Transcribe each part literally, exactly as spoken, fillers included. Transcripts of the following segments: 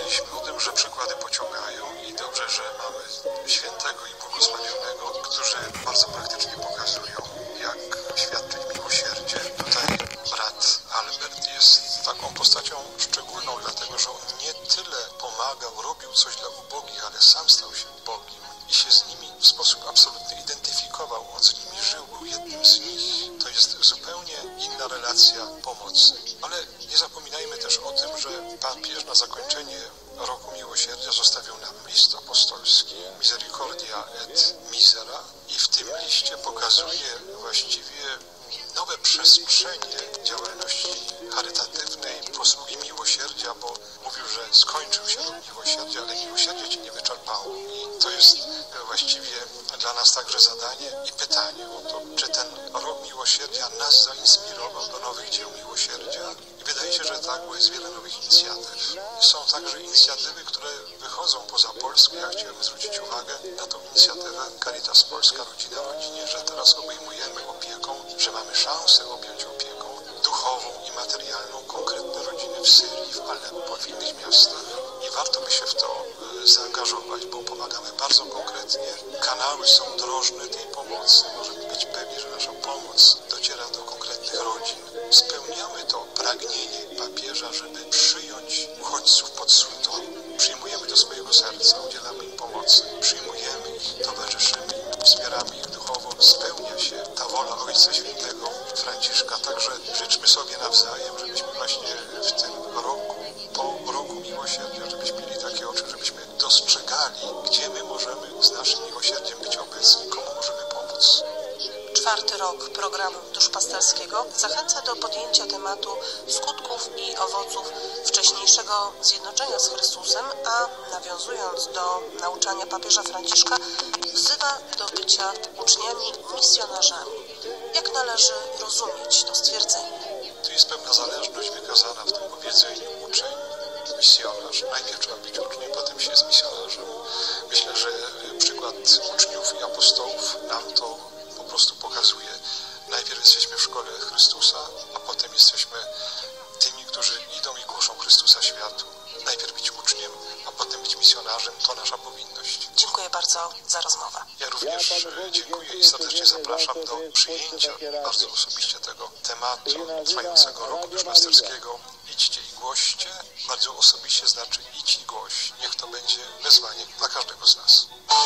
Mówiliśmy o tym, że przykłady pociągają i dobrze, że mamy świętego i błogosławionego, którzy bardzo praktycznie pokazują, jak świadczyć miłosierdzie. Tutaj brat Albert jest taką postacią szczególną, dlatego że on nie tyle pomagał, robił coś dla ubogich, ale sam stał się ubogim i się z nimi w sposób absolutny identyfikował. On z nimi żył, był jednym z nich. To jest zupełnie inna relacja pomocy. Ale nie zapominajmy też o tym, że papież na zakończenie roku miłosierdzia zostawił nam list apostolski Misericordia et Misera i w tym liście pokazuje właściwie nowe przestrzenie działalności charytatywnej, posługi miłosierdzia, bo mówił, że skończył się rok miłosierdzia, ale miłosierdzie cię nie wyczerpało. I to jest właściwie dla nas także zadanie i pytanie o to, czy ten rok miłosierdzia nas zainspirował do nowych dzieł miłosierdzia. I wydaje się, że tak, bo jest wiele nowych inicjatyw. Są także inicjatywy, które wychodzą poza Polskę. Ja chciałem zwrócić uwagę na tą inicjatywę Caritas Polska Rodzina Rodzinie, że teraz obejmujemy opieką, że mamy szansę objąć opieką duchową i materialną konkretne rodziny w Syrii, w Aleppo, w innych miastach. I warto by się w to zaangażować, bo pomagamy bardzo konkretnie. Kanały są drożne tej pomocy. Możemy być pewni, że nasza pomoc dociera do konkretnych rodzin. Spełniamy to pragnienie papieża, żeby przyjąć uchodźców pod swój dom. Przyjmujemy do swojego serca, udzielamy im pomocy, przyjmujemy ich, towarzyszymy im, wspieramy ich duchowo. Spełnia się ta wola Ojca Świętego Franciszka. Także życzmy sobie nawzajem, żebyśmy właśnie w tym roku, po roku miłosierdzia, żebyśmy mieli takie oczy, żebyśmy dostrzegali, gdzie my możemy z naszym miłosierdziem być obecni, komu możemy pomóc. Czwarty rok programu duszpasterskiego zachęca do podjęcia tematu skutków i owoców wcześniejszego zjednoczenia z Chrystusem, a nawiązując do nauczania papieża Franciszka, wzywa do bycia uczniami misjonarzami. Jak należy rozumieć to stwierdzenie? Tu jest pewna zależność wykazana w tym powiedzeniu uczeń, misjonarz. Najpierw trzeba być uczniem, potem się jest misjonarzem. Myślę, że przykład uczniów i apostołów nam to po prostu pokazuje. Najpierw jesteśmy w szkole Chrystusa, a potem jesteśmy tymi, którzy idą i głoszą Chrystusa światu. Najpierw być uczniem, a potem być misjonarzem. To nasza powinność. Dziękuję bardzo za rozmowę. Ja również dziękuję i serdecznie zapraszam do przyjęcia bardzo osobiście tego tematu trwającego roku duszpasterskiego. Idźcie i głoście. Bardzo osobiście znaczy idź i głoś. Niech to będzie wezwanie dla każdego z nas.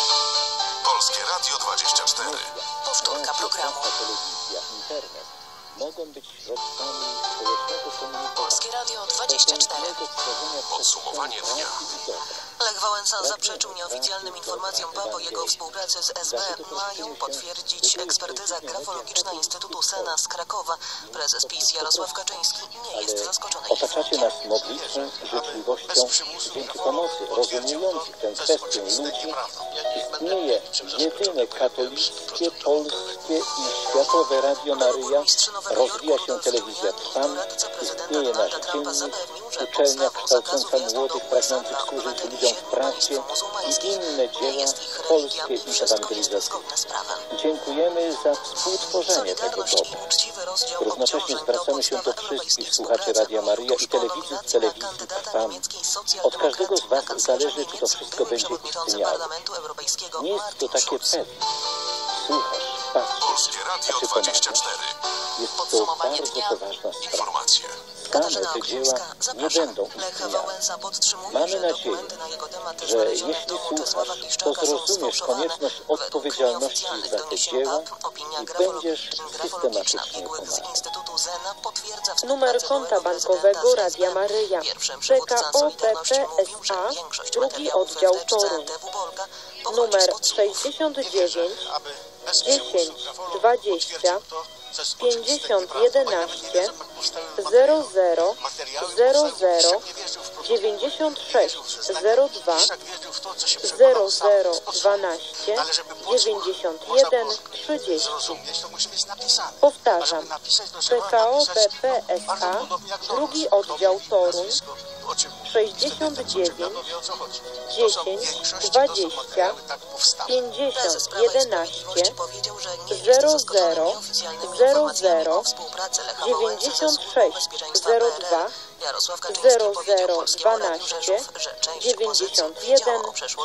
Polskie Radio dwadzieścia cztery. Powtórka programu. Telewizja, internet mogą być środkami społecznego komunikacji. Polskie Radio dwadzieścia cztery. Podsumowanie dnia. Lech Wałęsa zaprzeczył nieoficjalnym informacjom P A P o jego współpracy z S B. Mają potwierdzić ekspertyza grafologiczna Instytutu Sena z Krakowa. Prezes PiS Jarosław Kaczyński nie jest zaskoczony ich Otaczacie wynikiem. nas modlitwą, życzliwością. Dzięki pomocy rozumiejących tę kwestię ludzi istnieje jedyne katolickie, polskie i światowe Radio Maryja, rozwija się telewizja Trwam, istnieje nasz dziennik, uczelnia kształcąca młodych pragnących służyć ludziom w pracy i inne dzieła polskie i ewangelizacyjne. Dziękujemy za współtworzenie tego dobra. Równocześnie zwracamy się do wszystkich słuchaczy Radia Maryja i telewizji z telewizji Trwam. Od każdego z Was zależy, czy to wszystko będzie istniało. Nie jest to takie pewne. Słuchasz, patrzysz, Polskie Radio a czy dwadzieścia pomaga? cztery. Jest to bardzo poważna sprawa. Informacje. Same te dzieła nie będą istniały. Mamy nadzieję, że jeśli słuchasz, to zrozumiesz konieczność odpowiedzialności za te dzieła i będziesz systematycznie pomagał. Numer konta bankowego Radia Maryja P K O B P S A, drugi oddział Toruń. Numer sześćdziesiąt dziewięć dziesięć dwadzieścia pięćdziesiąt jedenaście zero zero zero zero dziewięćdziesiąt sześć zero dwa zero zero dwanaście dziewięćdziesiąt jeden trzydzieści. Powtarzam, P K O B P S A, drugi oddział Toruń, sześćdziesiąt dziewięć dziesięć dwadzieścia pięćdziesiąt jedenaście zero zero zero zero dziewięćdziesiąt sześć zero dwa zero zero dwanaście dziewięćdziesiąt jeden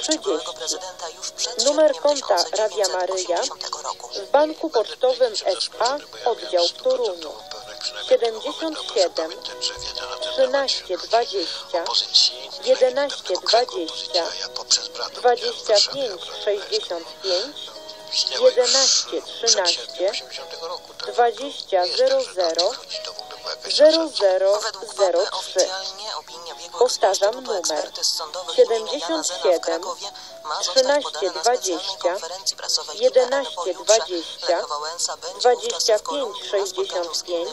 trzydzieści. Numer konta Radia Maryja w Banku Pocztowym S A, oddział w Toruniu siedemdziesiąt siedem trzynaście dwadzieścia jedenaście dwadzieścia dwadzieścia pięć sześćdziesiąt pięć jedenaście trzynaście dwadzieścia zero zero zero zero zero trzy. Powtarzam numer siedemdziesiąt siedem trzynaście dwadzieścia jedenaście dwadzieścia dwadzieścia pięć sześćdziesiąt pięć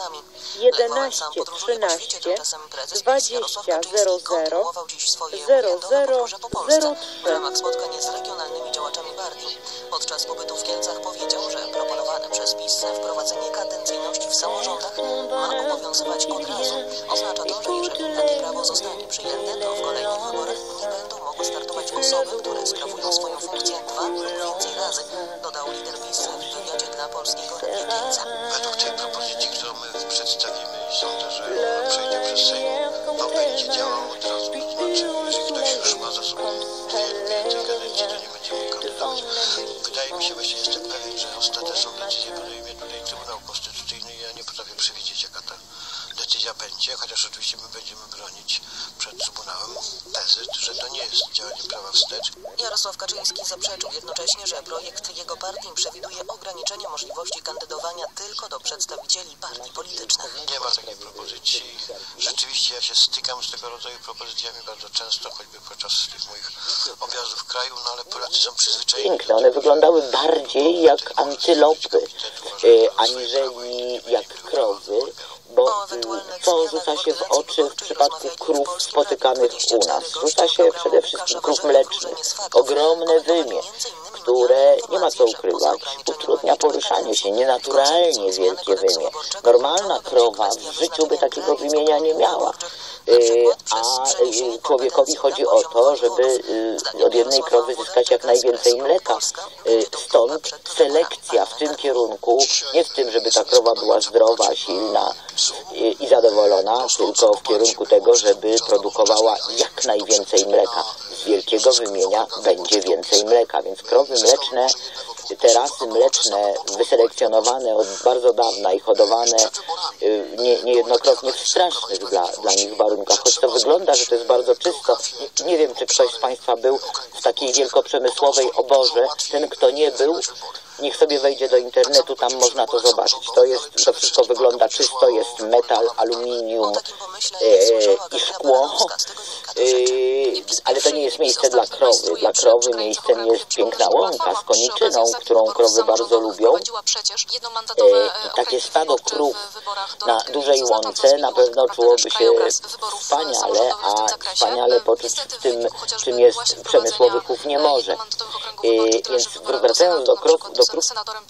jedenaście trzynaście dwadzieścia zero zero zero zero zero trzy. Spotkanie z regionalnymi działaczami partii. Podczas pobytu w Kielcach powiedział, że proponowane przez PiS wprowadzenie kadencyjności w samorządach ma obowiązywać od razu. Oznacza to, że jeżeli takie prawo zostanie przyjęte, to w kolejnych wyborach nie będą mogły startować osoby, które sprawują swoją funkcję dwa lub więcej razy, dodał lider PiS w wywiadzie dla Polskiego Radia Kielce. Według tej propozycji, którą my przedstawimy i sądzę, że ona przejdzie przez Sejm, to będzie działało od razu. To znaczy, jeżeli ktoś już ma za sobą dwie, dwie tej kadencji, to nie będzie mógł kandydować. Wydaje mi się, właśnie jestem pewien, że ostateczną decyzję podejmie tutaj Trybunał Konstytucyjny i ja nie potrafię przewidzieć, jaka ta decyzja będzie, chociaż oczywiście my będziemy bronić przed Trybunałem tezy, że to nie jest działanie prawa wstecz. Jarosław Kaczyński zaprzeczył jednocześnie, że projekt jego partii przewiduje ograniczenie możliwości kandydowania tylko do przedstawicieli partii politycznych. Nie ma takiej propozycji. Rzeczywiście ja się stykam z tego rodzaju propozycjami bardzo często, choćby podczas tych moich objazdów w kraju, no ale Polacy są przyzwyczajeni. Piękne, one wyglądały bardziej jak antylopy, e, aniżeli jak krowy, bo co rzuca się w oczy w przypadku krów spotykanych u nas? Rzuca się przede wszystkim krów mlecznych. Ogromne wymie, które, nie ma co ukrywać, utrudnia poruszanie się, nienaturalnie wielkie wymie. Normalna krowa w życiu by takiego wymienia nie miała. A człowiekowi chodzi o to, żeby od jednej krowy zyskać jak najwięcej mleka. Stąd selekcja w tym kierunku, nie w tym, żeby ta krowa była zdrowa, silna i zadowolona, tylko w kierunku tego, żeby produkowała jak najwięcej mleka. Z wielkiego wymienia będzie więcej mleka, więc krowy mleczne, te rasy mleczne wyselekcjonowane od bardzo dawna i hodowane nie, niejednokrotnie w strasznych dla, dla nich warunkach, choć to wygląda, że to jest bardzo czysto. Nie, nie wiem, czy ktoś z Państwa był w takiej wielkoprzemysłowej oborze. Ten, kto nie był, niech sobie wejdzie do internetu, tam można to zobaczyć. To jest, to wszystko wygląda czysto, jest metal, aluminium e, i szkło, e, ale to nie jest miejsce dla krowy. Dla krowy miejscem jest piękna łąka z koniczyną, którą krowy bardzo lubią. E, takie stado krów na dużej łące na pewno czułoby się wspaniale, a wspaniale poczuć w tym, czym jest przemysłowy chów nie może. E, więc wracając do krów, do krów,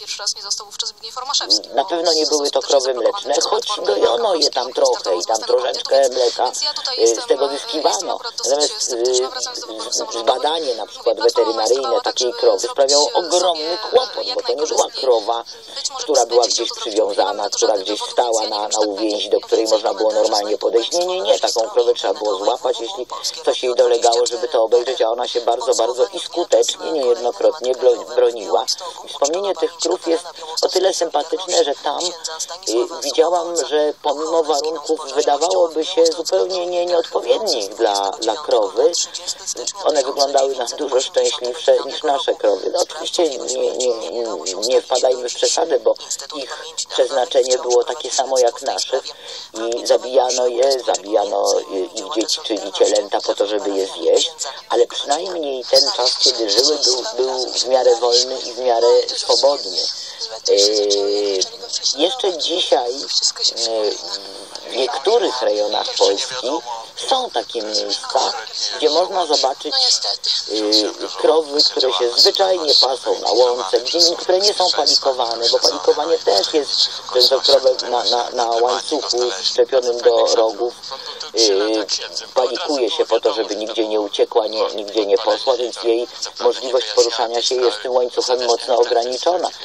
na pewno nie były to krowy mleczne, choć dojono je tam trochę i tam troszeczkę mleka z tego zyskiwano. Natomiast zbadanie na przykład weterynaryjne takiej krowy sprawiało ogromny kłopot, bo to nie była krowa, która była gdzieś przywiązana, która gdzieś stała na, na uwięzi, do której można było normalnie podejść. Nie, nie, nie, taką krowę trzeba było złapać, jeśli coś jej dolegało, żeby to obejrzeć, a ona się bardzo, bardzo i skutecznie, niejednokrotnie broniła. Wspomnienie tych krów jest o tyle sympatyczne, że tam y, widziałam, że pomimo warunków wydawałoby się zupełnie nie, nieodpowiednich dla, dla krowy, one wyglądały na dużo szczęśliwsze niż nasze krowy. No, oczywiście nie, nie, nie wpadajmy w przesadę, bo ich przeznaczenie było takie samo jak naszych i zabijano je, zabijano ich dzieci, czyli cielęta po to, żeby je zjeść, ale przynajmniej ten czas, kiedy żyły, był, był w miarę wolny i w miarę swobodny. E, jeszcze dzisiaj w niektórych rejonach Polski są takie miejsca, gdzie można zobaczyć e, krowy, które się zwyczajnie pasą na łące, gdzie, które nie są palikowane, bo palikowanie też jest, że to krowę na, na, na łańcuchu szczepionym do rogów e, palikuje się po to, żeby nigdzie nie uciekła, nie, nigdzie nie poszła, więc jej możliwość poruszania się jest tym łańcuchem mocno ograniczona. Natomiast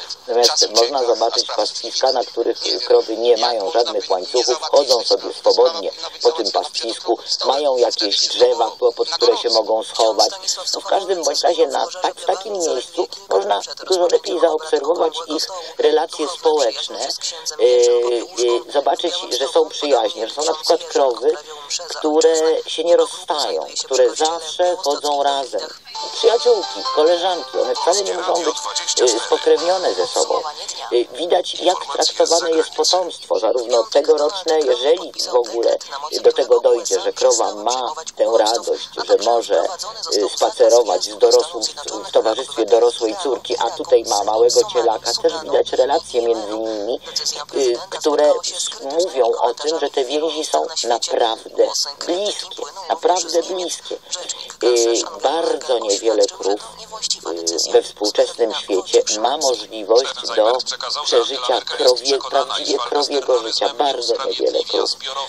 Natomiast można zobaczyć pastwiska, na których krowy nie mają żadnych łańcuchów, chodzą sobie swobodnie po tym pastwisku, mają jakieś drzewa, pod które się mogą schować. No w każdym bądź razie na, tak, w takim miejscu można dużo lepiej zaobserwować ich relacje społeczne, yy, yy, zobaczyć, że są przyjaźnie, że są na przykład krowy, które się nie rozstają, które zawsze chodzą razem. Przyjaciółki, koleżanki, one wcale nie muszą być yy, spokrewnione ze sobą. Yy, widać, jak traktowane jest potomstwo, zarówno tegoroczne, jeżeli w ogóle do tego dojdzie, że krowa ma tę radość, że może yy, spacerować z dorosłym, w towarzystwie dorosłej córki, a tutaj ma małego cielaka, też widać relacje między nimi, yy, które mówią o tym, że te więzi są naprawdę bliskie, naprawdę bliskie. Yy, bardzo niewiele krów yy, we współczesnym świecie ma możliwość do przeżycia krowie, prawdziwie krowiego życia. Bardzo niewiele krów.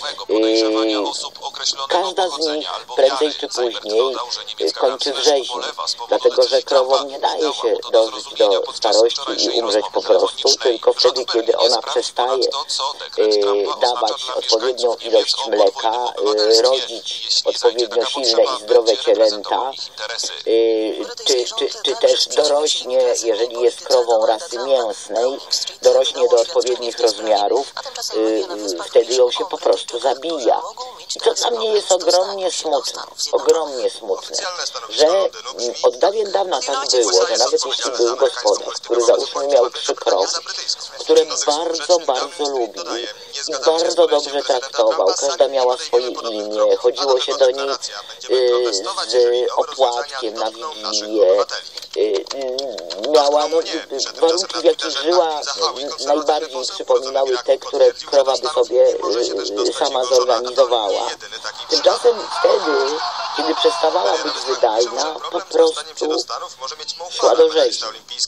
Yy, każda z nich prędzej czy później yy, kończy w rzezi, dlatego że krowom nie daje się dożyć do starości i umrzeć po prostu, tylko wtedy, kiedy ona przestaje yy, dawać odpowiednią ilość mleka, yy, rodzić odpowiednio silne i zdrowe cielęta, yy, czy, czy, czy też dorośnie, jeżeli jest krową rasy mięsnej, dorośnie do odpowiednich rozmiarów, yy, yy, wtedy ją się po prostu zabija. I to dla mnie jest ogromnie smutne, ogromnie smutne, że od dawien dawna tak było, że nawet jeśli był gospodarz, który załóżmy miał trzy krowy, które bardzo, bardzo lubił i bardzo dobrze traktował, każda miała swoje imię, chodziło się do niej y, z opłatkiem na wigilię, y, y, miała no, warunki, w jakich żyła, y, najbardziej przypominały te, które krowa by sobie y, sama zorganizowała. Tymczasem wtedy, kiedy przestawała być wydajna, po prostu szła do rzezi.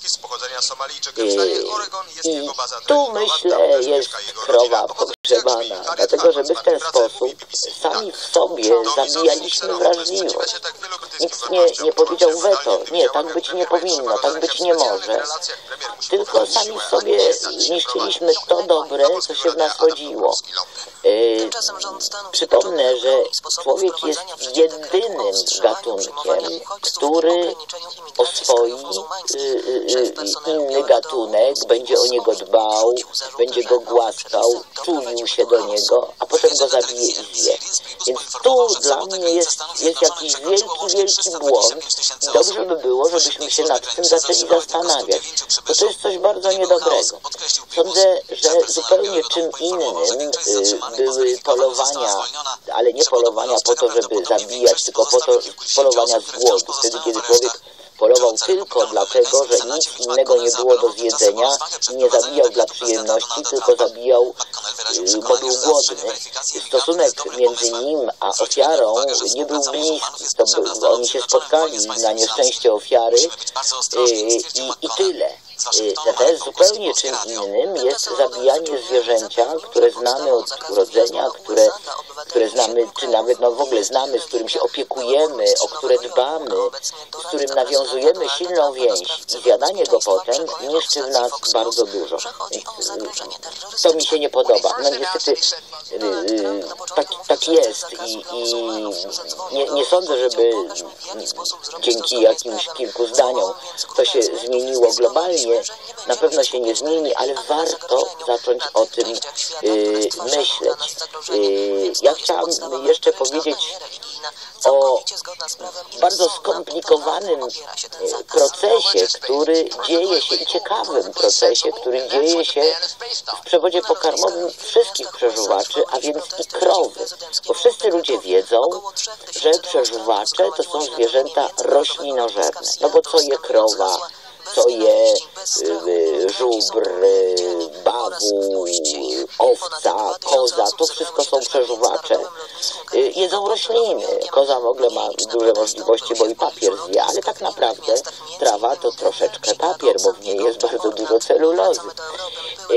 I, I tu, myślę, jest krowa pogrzebana, dlatego że my w ten sposób sami w sobie zabijaliśmy wrażliwość. Nikt nie, nie powiedział weto, nie, tak być nie powinno, tak być nie może. Tylko sami w sobie niszczyliśmy to dobre, co się w nas rodziło. Yy, przypomnę, że człowiek jest jedynym gatunkiem, który oswoi yy, yy, inny gatunek, będzie o niego dbał, będzie go głaskał, czulił się do niego, a potem go zabije i zje. Więc tu dla mnie jest, jest jakiś wielki, wielki błąd. Dobrze by było, żebyśmy się nad tym zaczęli zastanawiać, bo to jest coś bardzo niedobrego. Sądzę, że zupełnie czym innym y, były polowania, ale nie polowania po to, żeby zabijać, tylko po to polowania z głodu. Wtedy, kiedy człowiek polował tylko dlatego, że nic innego nie było do zjedzenia i nie zabijał dla przyjemności, tylko zabijał, bo był głodny. Stosunek między nim a ofiarą nie był bliski. To był, oni się spotkali na nieszczęście ofiary i, i tyle. Natomiast zupełnie czym innym jest zabijanie zwierzęcia, które znamy od urodzenia, które, które znamy, czy nawet no w ogóle znamy, z którym się opiekujemy, o które dbamy, z którym nawiązujemy silną więź. I zjadanie go potem niszczy w nas bardzo dużo. To mi się nie podoba. No niestety tak, tak jest i, i nie, nie sądzę, żeby dzięki jakimś kilku zdaniom to się zmieniło globalnie. Na pewno się nie zmieni, ale warto zacząć o tym yy, myśleć. Yy, ja chciałam jeszcze powiedzieć o bardzo skomplikowanym procesie, który dzieje się i ciekawym procesie, który dzieje się w przewodzie pokarmowym wszystkich przeżuwaczy, a więc i krowy. Bo wszyscy ludzie wiedzą, że przeżuwacze to są zwierzęta roślinożerne. No bo co je krowa? Co je y, żubr, y, bawu, owca, koza, to wszystko są przeżuwacze. Y, jedzą rośliny. Koza w ogóle ma duże możliwości, bo i papier zje, ale tak naprawdę trawa to troszeczkę papier, bo w niej jest bardzo dużo celulozy. Y,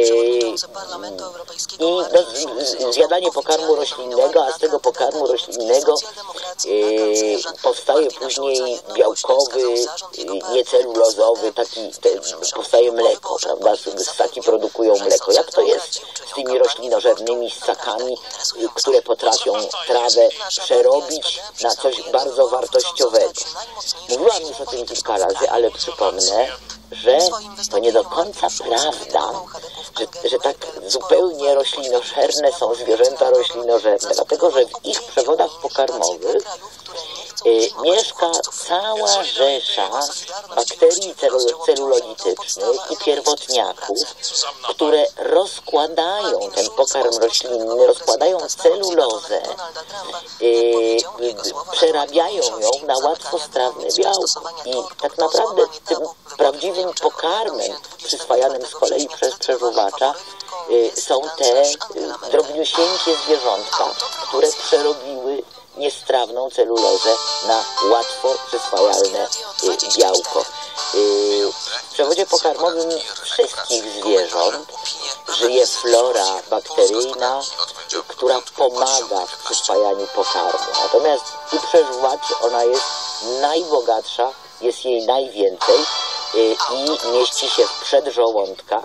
I no, zjadanie pokarmu roślinnego, a z tego pokarmu roślinnego y, powstaje później białkowy, y, niecelulozowy, ssaki, te, powstaje mleko, prawda? Ssaki produkują mleko. Jak to jest z tymi roślinożernymi ssakami, które potrafią trawę przerobić na coś bardzo wartościowego? Mówiłam już o tym kilka razy, ale przypomnę, że to nie do końca prawda, że, że tak zupełnie roślinożerne są zwierzęta roślinożerne, dlatego że w ich przewodach pokarmowych y, mieszka cała rzesza bakterii celulolitycznych i pierwotniaków, które rozkładają ten pokarm roślinny, rozkładają celulozę, y, y, przerabiają ją na łatwostrawne białko. I tak naprawdę tym prawdziwym pokarmem przyswajanym z kolei przez przeżuwacza y, są te y, drobniusieńkie zwierzątka, które przerobiły niestrawną celulozę na łatwo przyswajalne y, białko. Y, w przewodzie pokarmowym wszystkich zwierząt żyje flora bakteryjna, y, która pomaga w przyswajaniu pokarmu. Natomiast u przeżuwaczy ona jest najbogatsza, jest jej najwięcej y, i mieści się w przedżołądkach.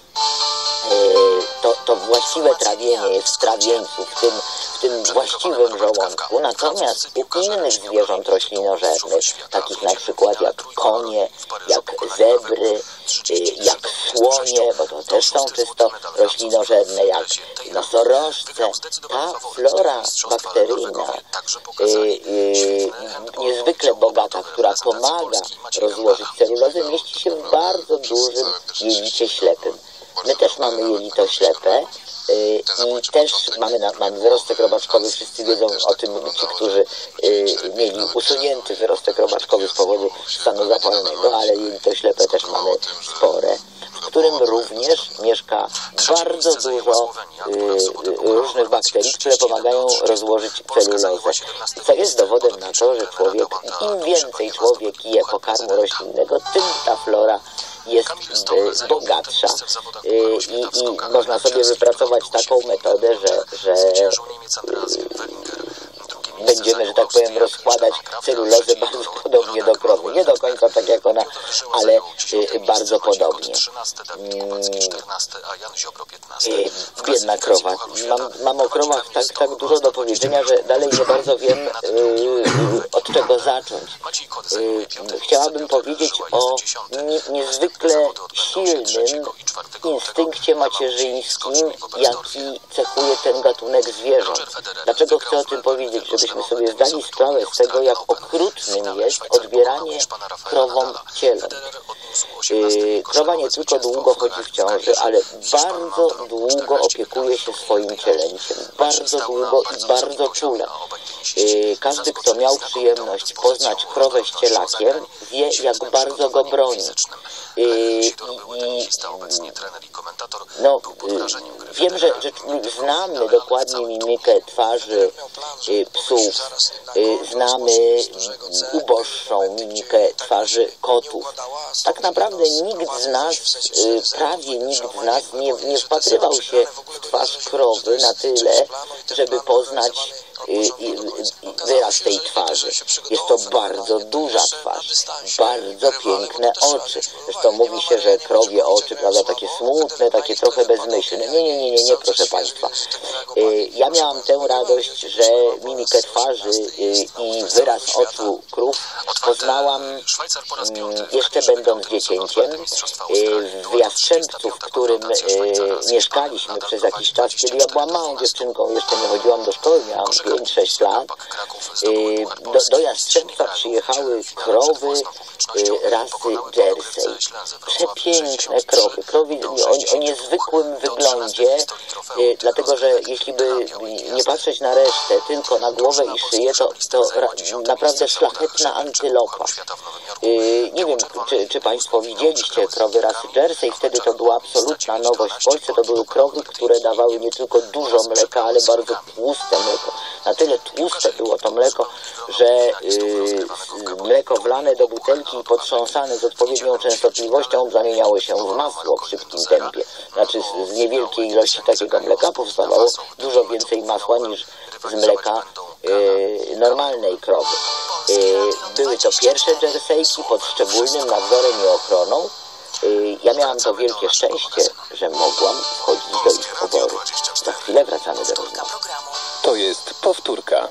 To, to właściwe trawienie jest w trawieńcu, w tym, w tym właściwym żołądku. Natomiast u innych zwierząt roślinożernych, takich na przykład jak konie, jak zebry, jak słonie, bo to też są czysto roślinożerne, jak nosorożce, ta flora bakteryjna y, y, niezwykle bogata, która pomaga rozłożyć celulozę, mieści się w bardzo dużym jelicie ślepym. My też mamy jelito ślepe yy, i też mamy, na, mamy wyrostek robaczkowy. Wszyscy wiedzą o tym, ci, którzy yy, mieli usunięty wyrostek robaczkowy z powodu stanu zapalnego, ale jelito ślepe też mamy spore, w którym również mieszka bardzo dużo yy, różnych bakterii, które pomagają rozłożyć celulozę. Co jest dowodem na to, że człowiek, im więcej człowiek je pokarmu roślinnego, tym ta flora jest y, bogatsza y, i, i można sobie wypracować taką metodę, że, że y, będziemy, że tak powiem, rozkładać celulozę bardzo podobnie do krowy. Nie do końca tak jak ona, ale y, bardzo podobnie. Y, biedna krowa. Mam, mam o krowach tak, tak dużo do powiedzenia, że dalej nie bardzo wiem, y, od czego zacząć. Y, chciałabym powiedzieć o nie, niezwykle silnym instynkcie macierzyńskim, jaki cechuje ten gatunek zwierząt. Dlaczego chcę o tym powiedzieć? Żebyśmy sobie zdali sprawę z tego, jak okrutnym jest odbieranie krowom cieląt. Yy, krowa nie tylko długo chodzi w ciąży, ale bardzo długo opiekuje się swoim cielęciem. Bardzo długo i bardzo czule. Yy, każdy, kto miał przyjemność poznać krowę z cielakiem, wie, jak bardzo go broni. Yy, i, i, no, yy, wiem, że, że znamy dokładnie mimikę twarzy yy, psów, yy, znamy uboższą mimikę twarzy kotów. Tak naprawdę nikt z nas, yy, prawie nikt z nas nie, nie wpatrywał się w twarz krowy na tyle, żeby poznać wyraz tej twarzy. Jest to bardzo duża twarz, bardzo piękne oczy. Zresztą mówi się, że krowie oczy, prawda, takie smutne, takie trochę bezmyślne. Nie, nie, nie, nie, nie, proszę Państwa. Ja miałam tę radość, że mimikę twarzy i wyraz oczu krów poznałam jeszcze będąc dziecięciem. W Jastrzębcu, w którym mieszkaliśmy przez jakiś czas, kiedy ja byłam małą dziewczynką, jeszcze nie chodziłam do szkoły, miałam pięć sześć lat, do, do Jastrzębca przyjechały krowy rasy Jersey. Przepiękne krowy, krowy o, o niezwykłym wyglądzie, dlatego że jeśli by nie patrzeć na resztę, tylko na głowę i szyję, to, to naprawdę szlachetna antylopa. Nie wiem, czy, czy Państwo widzieliście krowy rasy Jersey, wtedy to była absolutna nowość w Polsce. To były krowy, które dawały nie tylko dużo mleka, ale bardzo tłuste mleko. Na tyle tłuste było to mleko, że yy, mleko wlane do butelki i potrząsane z odpowiednią częstotliwością zamieniało się w masło w szybkim tempie. Znaczy z, z niewielkiej ilości takiego mleka powstawało dużo więcej masła niż z mleka yy, normalnej krowy. Były to pierwsze jerseyki pod szczególnym nadzorem i ochroną. Ja miałam to wielkie szczęście, że mogłam wchodzić do ich oboru. Za chwilę wracamy do rozmowy. To jest powtórka.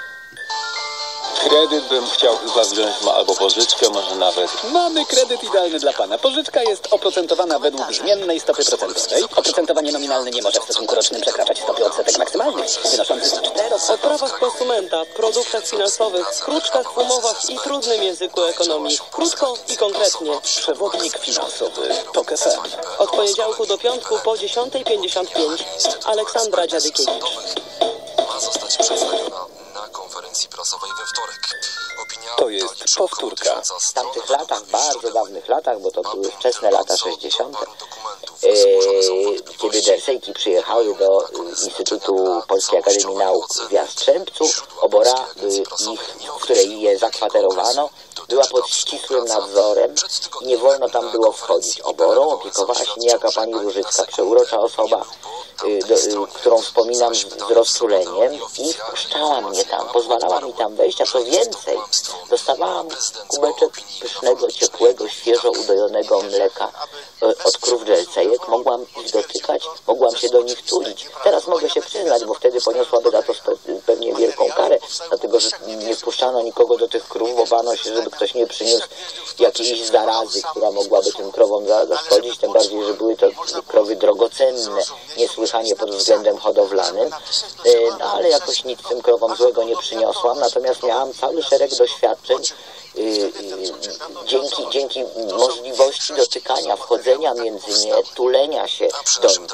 Kredyt bym chciał chyba wziąć, albo pożyczkę, może nawet. Mamy kredyt idealny dla pana. Pożyczka jest oprocentowana według zmiennej stopy procentowej. Oprocentowanie nominalne nie może w stosunku rocznym przekraczać stopy odsetek maksymalnych, wynoszących cztery. O prawach konsumenta, produktach finansowych, kruczkach w umowach i trudnym języku ekonomii. Krótko i konkretnie. Przewodnik finansowy TOK F M. Od poniedziałku do piątku po dziesiąta pięćdziesiąt pięć. Aleksandra Dziadykiewicz. Ma zostać przedstawiona na konferencji prasowej we wtorek. Opinia To jest powtórka. W tamtych latach, bardzo dawnych latach, bo to były wczesne lata sześćdziesiąte, kiedy jerseyki przyjechały do Instytutu Polskiej Akademii Nauk w Jastrzębcu, obora, ich, w której je zakwaterowano, była pod ścisłym nadzorem i nie wolno tam było wchodzić. Oborą opiekowała się niejaka pani Różycka, przeurocza osoba, do, którą wspominam z rozczuleniem, i wpuszczała mnie tam, pozwalała mi tam wejść, a co więcej, dostawałam kubeczek pysznego, ciepłego, świeżo udojonego mleka od krów jerseyek. Mogłam ich dotykać, mogłam się do nich tulić. Teraz mogę się przyznać, bo wtedy poniosłaby za to pewnie wielką karę, dlatego że nie wpuszczano nikogo do tych krów, bo bano się, żeby ktoś nie przyniósł jakiejś zarazy, która mogłaby tym krowom zaszkodzić, tym bardziej, że były to krowy drogocenne, niesłychanie pod względem hodowlanym, no ale jakoś nic tym krowom złego nie przyniosłam, natomiast miałam cały szereg doświadczeń dzięki, dzięki możliwości dotykania, wchodzenia między nie, tulenia się do nich.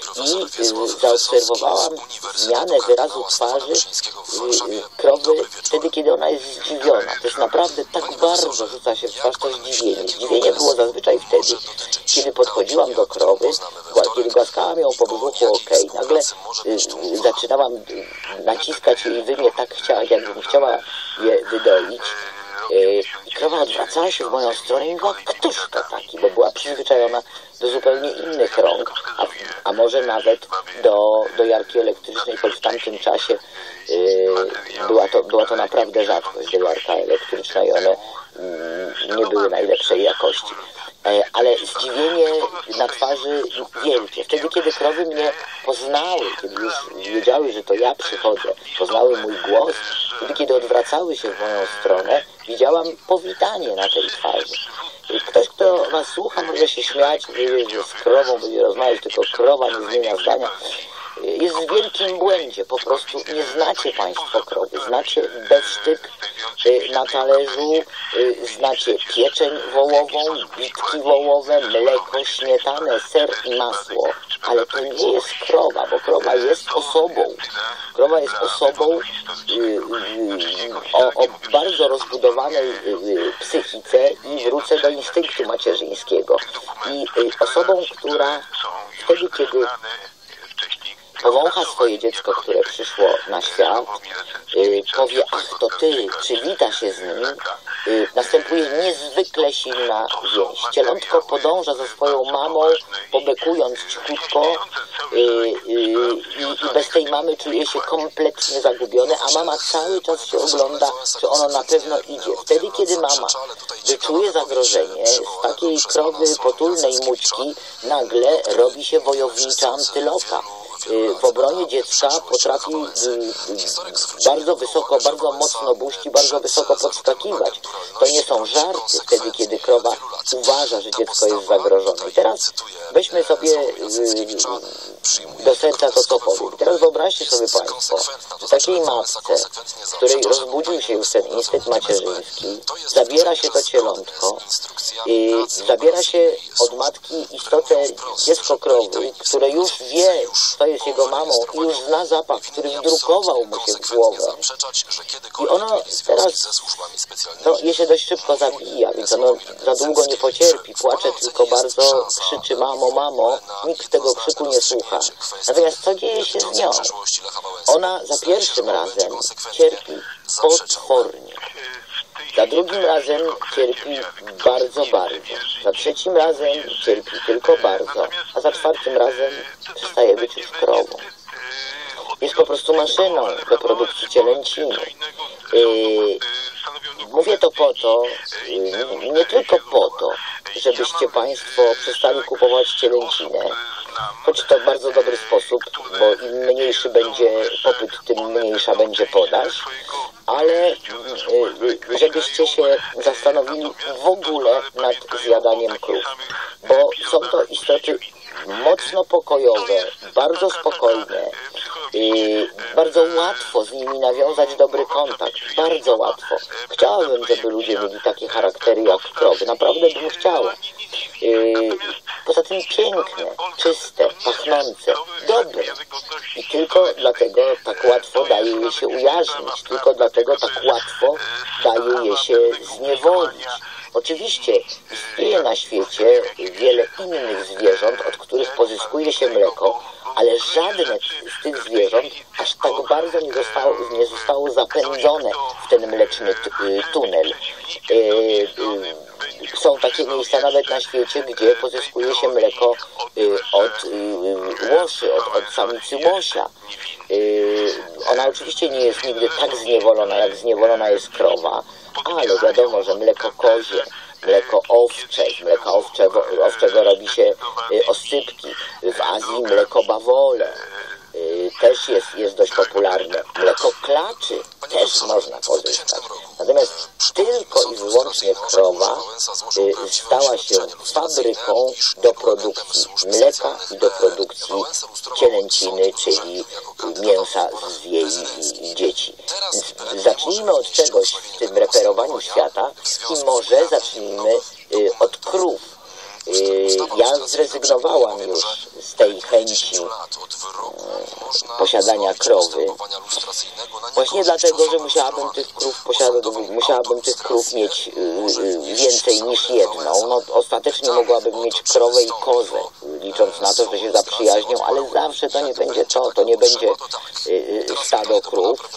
I zaobserwowałam zmianę wyrazu twarzy krowy wtedy, kiedy ona jest zdziwiona. To jest naprawdę tak bardzo rzuca się w twarz to zdziwienie. Zdziwienie było zazwyczaj wtedy, kiedy podchodziłam do krowy, kiedy głaskałam ją po brzuchu, okej, nagle zaczynałam naciskać jej wymię tak, jakbym chciała je wydoić. I krowa odwracała się w moją stronę i mówiła, któż to taki, bo była przyzwyczajona do zupełnie innych rąk, a, a może nawet do, do jarki elektrycznej, choć w tamtym czasie yy, była, to, była to naprawdę rzadkość, do jarka elektryczna, i one yy, nie były najlepszej jakości. Ale zdziwienie na twarzy wielkie. Wtedy, kiedy krowy mnie poznały, kiedy już wiedziały, że to ja przychodzę, poznały mój głos, wtedy, kiedy odwracały się w moją stronę, widziałam powitanie na tej twarzy. Ktoś, kto was słucha, może się śmiać, że z krową będzie rozmawiać, tylko krowa nie zmienia zdania. Jest w wielkim błędzie. Po prostu nie znacie państwo krowy. Znacie besztyk na talerzu, znacie pieczeń wołową, bitki wołowe, mleko, śmietanę, ser i masło. Ale to nie jest krowa, bo krowa jest osobą. Krowa jest osobą o, o bardzo rozbudowanej psychice, i wrócę do instynktu macierzyńskiego. I osobą, która wtedy, kiedy powącha swoje dziecko, które przyszło na świat, yy, powie, ach, to ty, przywita się z nim, yy, następuje niezwykle silna więź. Cielątko podąża za swoją mamą, pobekując cichutko, yy, yy, i bez tej mamy czuje się kompletnie zagubione, a mama cały czas się ogląda, czy ono na pewno idzie. Wtedy, kiedy mama wyczuje zagrożenie, z takiej krowy potulnej mućki nagle robi się wojownicza antylopa. W obronie dziecka potrafi bardzo wysoko, bardzo mocno buść i bardzo wysoko podskakiwać. To nie są żarty wtedy, kiedy krowa uważa, że dziecko jest zagrożone. I teraz weźmy sobie do serca to, co powiem. I teraz wyobraźcie sobie państwo, że takiej matce, w której rozbudził się już ten instynkt macierzyński, zabiera się to cielątko, i zabiera się od matki istotę dziecko krowy, które już wie, co jest jego mamą, i już zna zapach, który wdrukował mu się w głowę. I ono teraz, no, je się dość szybko zabija, więc ono za długo nie pocierpi, płacze, tylko bardzo krzyczy mamo, mamo, nikt tego krzyku nie słucha. Natomiast co dzieje się z nią? Ona za pierwszym razem cierpi potwornie. Za drugim razem cierpi bardzo, bardzo. Za trzecim razem cierpi tylko bardzo. A za czwartym razem przestaje być już krową. Jest po prostu maszyną do produkcji cielęciny. Yy, to po to, nie tylko po to, żebyście Państwo przestali kupować cielęcinę, choć to bardzo dobry sposób, bo im mniejszy będzie popyt, tym mniejsza będzie podaż, ale żebyście się zastanowili w ogóle nad zjadaniem krów, bo są to istoty mocno pokojowe, bardzo spokojne, yy, bardzo łatwo z nimi nawiązać dobry kontakt, bardzo łatwo. Chciałabym, żeby ludzie mieli takie charaktery jak krowy, naprawdę bym chciała. Yy, poza tym piękne, czyste, pachnące, dobre i tylko dlatego tak łatwo daje je się ujarzmić, tylko dlatego tak łatwo daje je się zniewolić. Oczywiście istnieje na świecie wiele innych zwierząt, od których pozyskuje się mleko, ale żadne z tych zwierząt aż tak bardzo nie zostało, nie zostało zapędzone w ten mleczny tunel. Są takie miejsca nawet na świecie, gdzie pozyskuje się mleko od łoszy, od, od samicy łosia. Ona oczywiście nie jest nigdy tak zniewolona, jak zniewolona jest krowa, ale wiadomo, że mleko kozie, mleko owcze, z mleka owczego, owczego robi się osypki. W Azji mleko bawole też jest, jest dość popularne. Mleko klaczy też można pozyskać. Natomiast tylko i wyłącznie krowa stała się fabryką do produkcji mleka i do produkcji cielęciny, czyli mięsa z jej dzieci. Więc zacznijmy od czegoś w tym reperowaniu świata i może zacznijmy od krów. Ja zrezygnowałam już z tej chęci posiadania krowy, właśnie dlatego, że musiałabym tych krów posiadać, musiałabym tych krów mieć więcej niż jedną. No, ostatecznie mogłabym mieć krowę i kozę, licząc na to, że się zaprzyjaźnią, ale zawsze to nie będzie to, to nie będzie stado krów.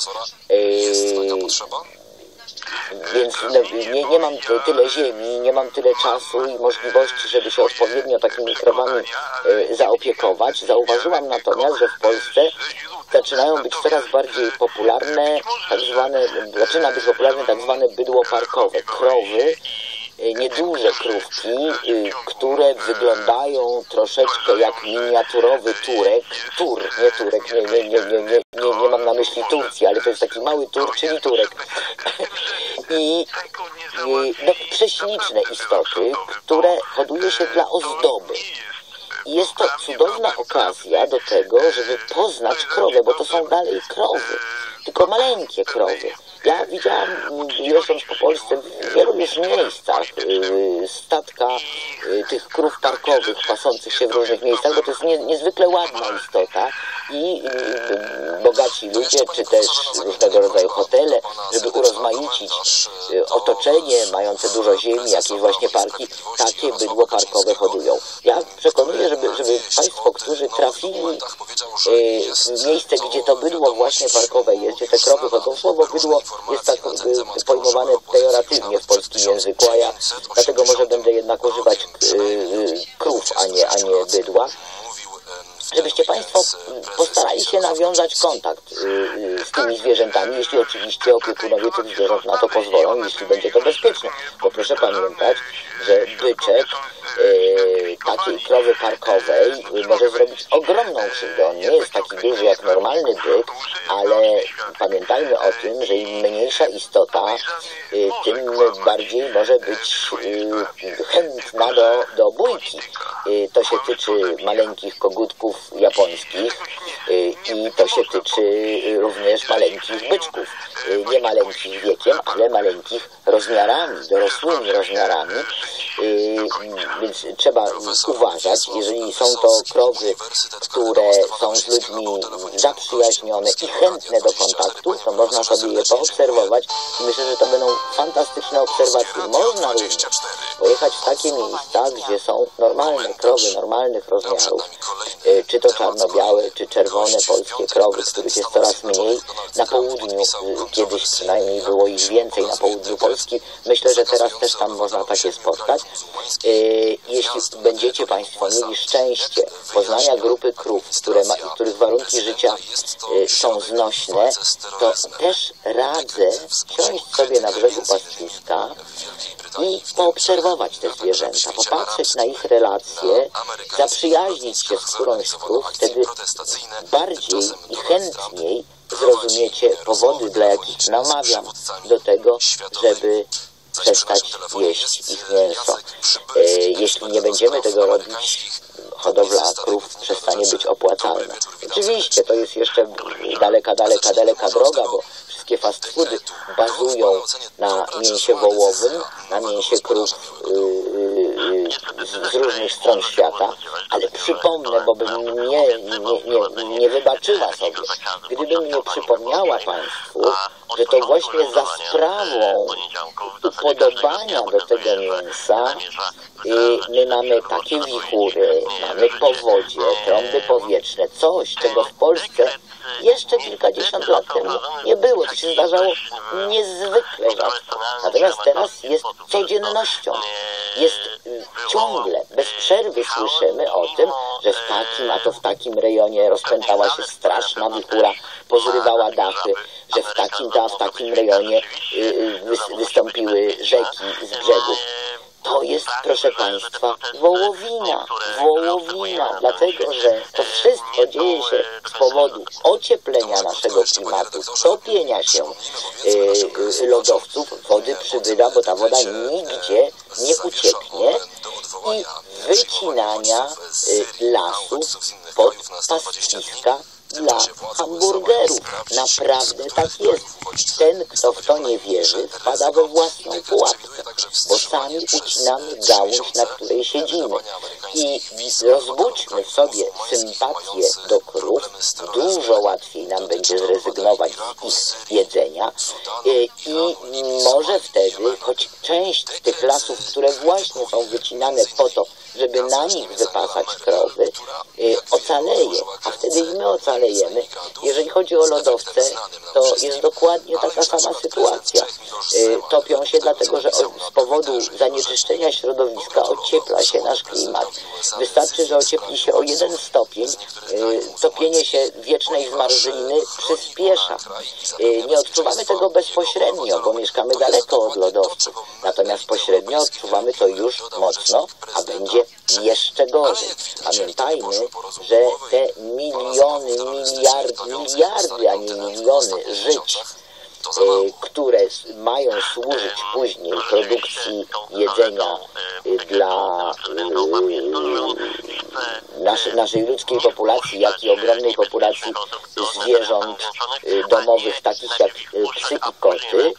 Więc nie, nie mam tyle ziemi, nie mam tyle czasu i możliwości, żeby się odpowiednio takimi krowami e, zaopiekować. Zauważyłam natomiast, że w Polsce zaczynają być coraz bardziej popularne, tak zwane, zaczyna być popularne tak zwane bydło parkowe, krowy, nieduże krówki, które wyglądają troszeczkę jak miniaturowy turek, tur, nie turek, nie, nie, nie, nie, nie, nie, nie mam na myśli Turcji, ale to jest taki mały tur, czyli turek. I, i no, prześliczne istoty, które hoduje się dla ozdoby. I jest to cudowna okazja do tego, żeby poznać krowę, bo to są dalej krowy, tylko maleńkie krowy. Ja widziałam, jeżdżąc po Polsce, w wielu już miejscach statka tych krów parkowych pasących się w różnych miejscach, bo to jest nie, niezwykle ładna istota i bogaci ludzie, czy też różnego rodzaju hotele, żeby urozmaicić otoczenie, mające dużo ziemi, jakieś właśnie parki, takie bydło parkowe hodują. Ja przekonuję, żeby, żeby Państwo, którzy trafili w miejsce, gdzie to bydło właśnie parkowe jest, gdzie te krowy chodzą, słowo bydło jest tak y, pojmowane pejoratywnie w polskim języku, a ja dlatego może będę jednak używać y, y, krów, a nie, a nie bydła, żebyście Państwo postarali się nawiązać kontakt y, y, z tymi zwierzętami, jeśli oczywiście opiekunowie tych zwierząt na to pozwolą, jeśli będzie to bezpieczne. Bo proszę pamiętać, że byczek y, takiej krowy parkowej może zrobić ogromną krzywdę. On nie jest taki duży jak normalny byk, ale pamiętajmy o tym, że im mniejsza istota, y, tym bardziej może być y, chętna do, do bójki. Y, to się tyczy maleńkich kogutków japońskich y, i to się tyczy również maleńkich byczków. Y, nie maleńkich wiekiem, ale maleńkich rozmiarami, dorosłymi rozmiarami. Y, więc trzeba uważać, jeżeli są to krowy, które są z ludźmi zaprzyjaźnione i chętne do kontaktu, to można sobie je poobserwować i myślę, że to będą fantastyczne obserwacje. Można również pojechać w takie miejsca, gdzie są normalne krowy, normalnych rozmiarów, czy to czarno-białe, czy czerwone polskie krowy, których jest coraz mniej. Na południu kiedyś przynajmniej było ich więcej, na południu Polski. Myślę, że teraz też tam można takie spotkać. Jeśli będziecie Państwo mieli szczęście poznania grupy krów, które ma, których warunki życia są znośne, to też radzę siąść sobie na brzegu pastwiska i poobserwować te zwierzęta, popatrzeć na ich relacje, zaprzyjaźnić się z którąś z krów, wtedy bardziej i chętniej zrozumiecie powody, dla jakich namawiam do tego, żeby przestać jeść ich mięso. E, jeśli nie będziemy tego robić, hodowla krów przestanie być opłacalna. Oczywiście to jest jeszcze daleka, daleka, daleka droga, bo wszystkie fast foody bazują na mięsie wołowym, na mięsie krów yy, z, z różnych stron świata, ale przypomnę, bo bym nie, nie, nie, nie wybaczyła sobie, gdybym nie przypomniała Państwu, że to właśnie za sprawą upodobania do tego mięsa yy, my mamy takie wichury, mamy powodzie, trąby powietrzne, coś, czego w Polsce jeszcze kilkadziesiąt lat temu nie było. To się zdarzało niezwykle rzadko. Natomiast teraz jest codziennością. Jest y, ciągle, bez przerwy słyszymy o tym, że w takim, a to w takim rejonie rozpętała się straszna wichura, pozrywała dachy, że w takim, a w takim rejonie y, y, wy, wystąpiły rzeki z brzegów. To jest, proszę Państwa, wołowina, wołowina, dlatego, że to wszystko dzieje się z powodu ocieplenia naszego klimatu, topienia się y, lodowców, wody przybywa, bo ta woda nigdzie nie ucieknie i wycinania y, lasów pod pastwiska dla hamburgerów. Naprawdę tak jest. Ten, kto w to nie wierzy, wpada we własną pułapkę, bo sami ucinamy gałąź, na której siedzimy. I rozbudźmy w sobie sympatię do krów, dużo łatwiej nam będzie zrezygnować z ich jedzenia i może wtedy, choć część tych lasów, które właśnie są wycinane po to, żeby na nich wypasać krowy, ocaleje, a wtedy i my ocalejemy. Jeżeli chodzi o lodowce, to jest dokładnie taka sama sytuacja. Topią się dlatego, że z powodu zanieczyszczenia środowiska ociepla się nasz klimat. Wystarczy, że ociepli się o jeden stopień, topienie się wiecznej zmarzliny przyspiesza. Nie odczuwamy tego bezpośrednio, bo mieszkamy daleko od lodowców. Natomiast pośrednio odczuwamy to już mocno, a będzie jeszcze gorzej. Pamiętajmy, że te miliony, miliardy, miliardy, a nie miliony żyć, które mają służyć później produkcji jedzenia dla naszej, naszej ludzkiej populacji, jak i ogromnej populacji zwierząt domowych, takich jak psy i koty,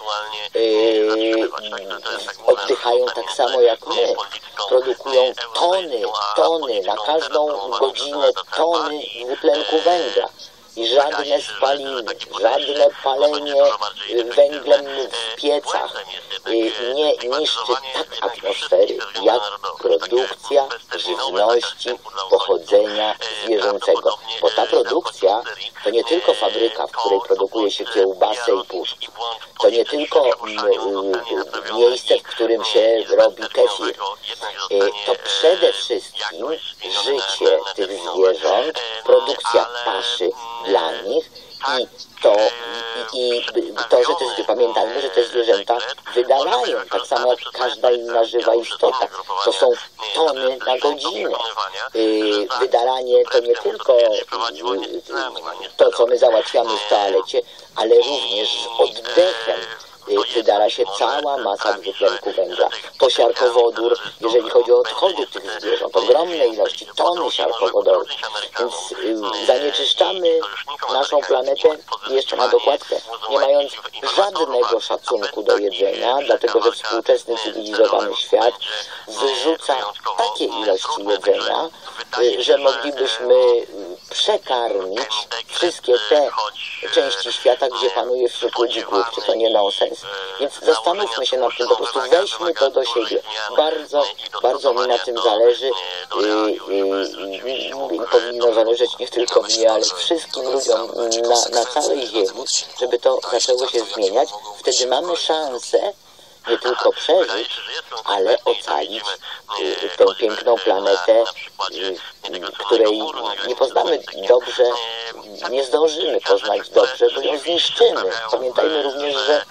oddychają tak samo jak my. Produkują tony, tony, na każdą godzinę tony dwutlenku węgla. I żadne spaliny, żadne palenie węglem w piecach nie niszczy tak atmosfery, jak produkcja żywności pochodzenia zwierzęcego. Bo ta produkcja to nie tylko fabryka, w której produkuje się kiełbasę i puszki. To nie tylko miejsce, w którym się robi kefir. To przede wszystkim życie tych zwierząt, produkcja paszy dla nich i to, i, i to, że też pamiętajmy, że te zwierzęta wydalają, tak samo jak każda inna żywa istota. To są tony na godzinę. Yy, wydalanie to nie tylko yy, to, co my załatwiamy w toalecie, ale również z oddechem wydala się cała masa dwutlenku węgla. To siarkowodór, jeżeli chodzi o odchody tych zwierząt, ogromne ilości, tony siarkowodoru. Więc y, zanieczyszczamy naszą planetę jeszcze na dokładkę, nie mając żadnego szacunku do jedzenia, dlatego że współczesny cywilizowany świat wyrzuca takie ilości jedzenia, y, że moglibyśmy przekarmić wszystkie te części świata, gdzie panuje wśród ludzi głód. Czy to nie nonsens? Więc zastanówmy się nad tym, po prostu weźmy to do siebie. Bardzo, bardzo mi na tym zależy. I powinno zależeć nie tylko mnie, ale wszystkim ludziom na, na całej ziemi, żeby to zaczęło się zmieniać. Wtedy mamy szansę nie tylko przeżyć, ale ocalić tę piękną planetę, której nie poznamy dobrze, nie zdążymy poznać dobrze, bo ją zniszczymy. Pamiętajmy również, że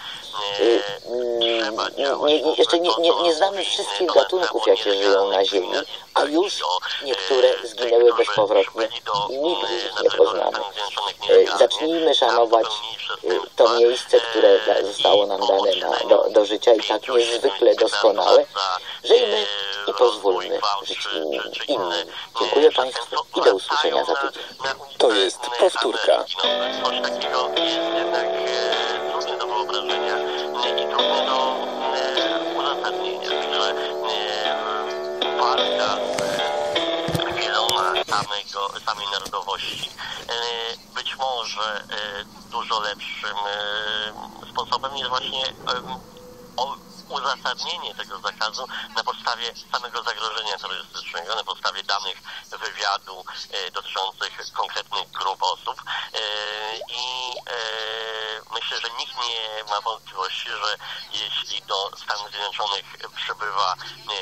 nie, nie, jeszcze nie, nie, nie znamy wszystkich gatunków, jakie żyją na Ziemi, a już niektóre zginęły bezpowrotnie i nigdy ich nie poznamy. Zacznijmy szanować to miejsce, które zostało nam dane na, do, do życia i tak niezwykle doskonałe. Żyjmy i pozwólmy żyć innym. innym. Dziękuję Państwu i do usłyszenia za tydzień. To jest powtórka. Coś takiego jest jednak trudne do wyobrażenia i trudne do uzasadnienia, że walka z wieloma samego, samej narodowości być może dużo lepszym sposobem jest właśnie uzasadnienie tego zakazu na podstawie samego zagrożenia terrorystycznego, na podstawie danych wywiadu e, dotyczących konkretnych grup osób e, i e, myślę, że nikt nie ma wątpliwości, że jeśli do Stanów Zjednoczonych przybywa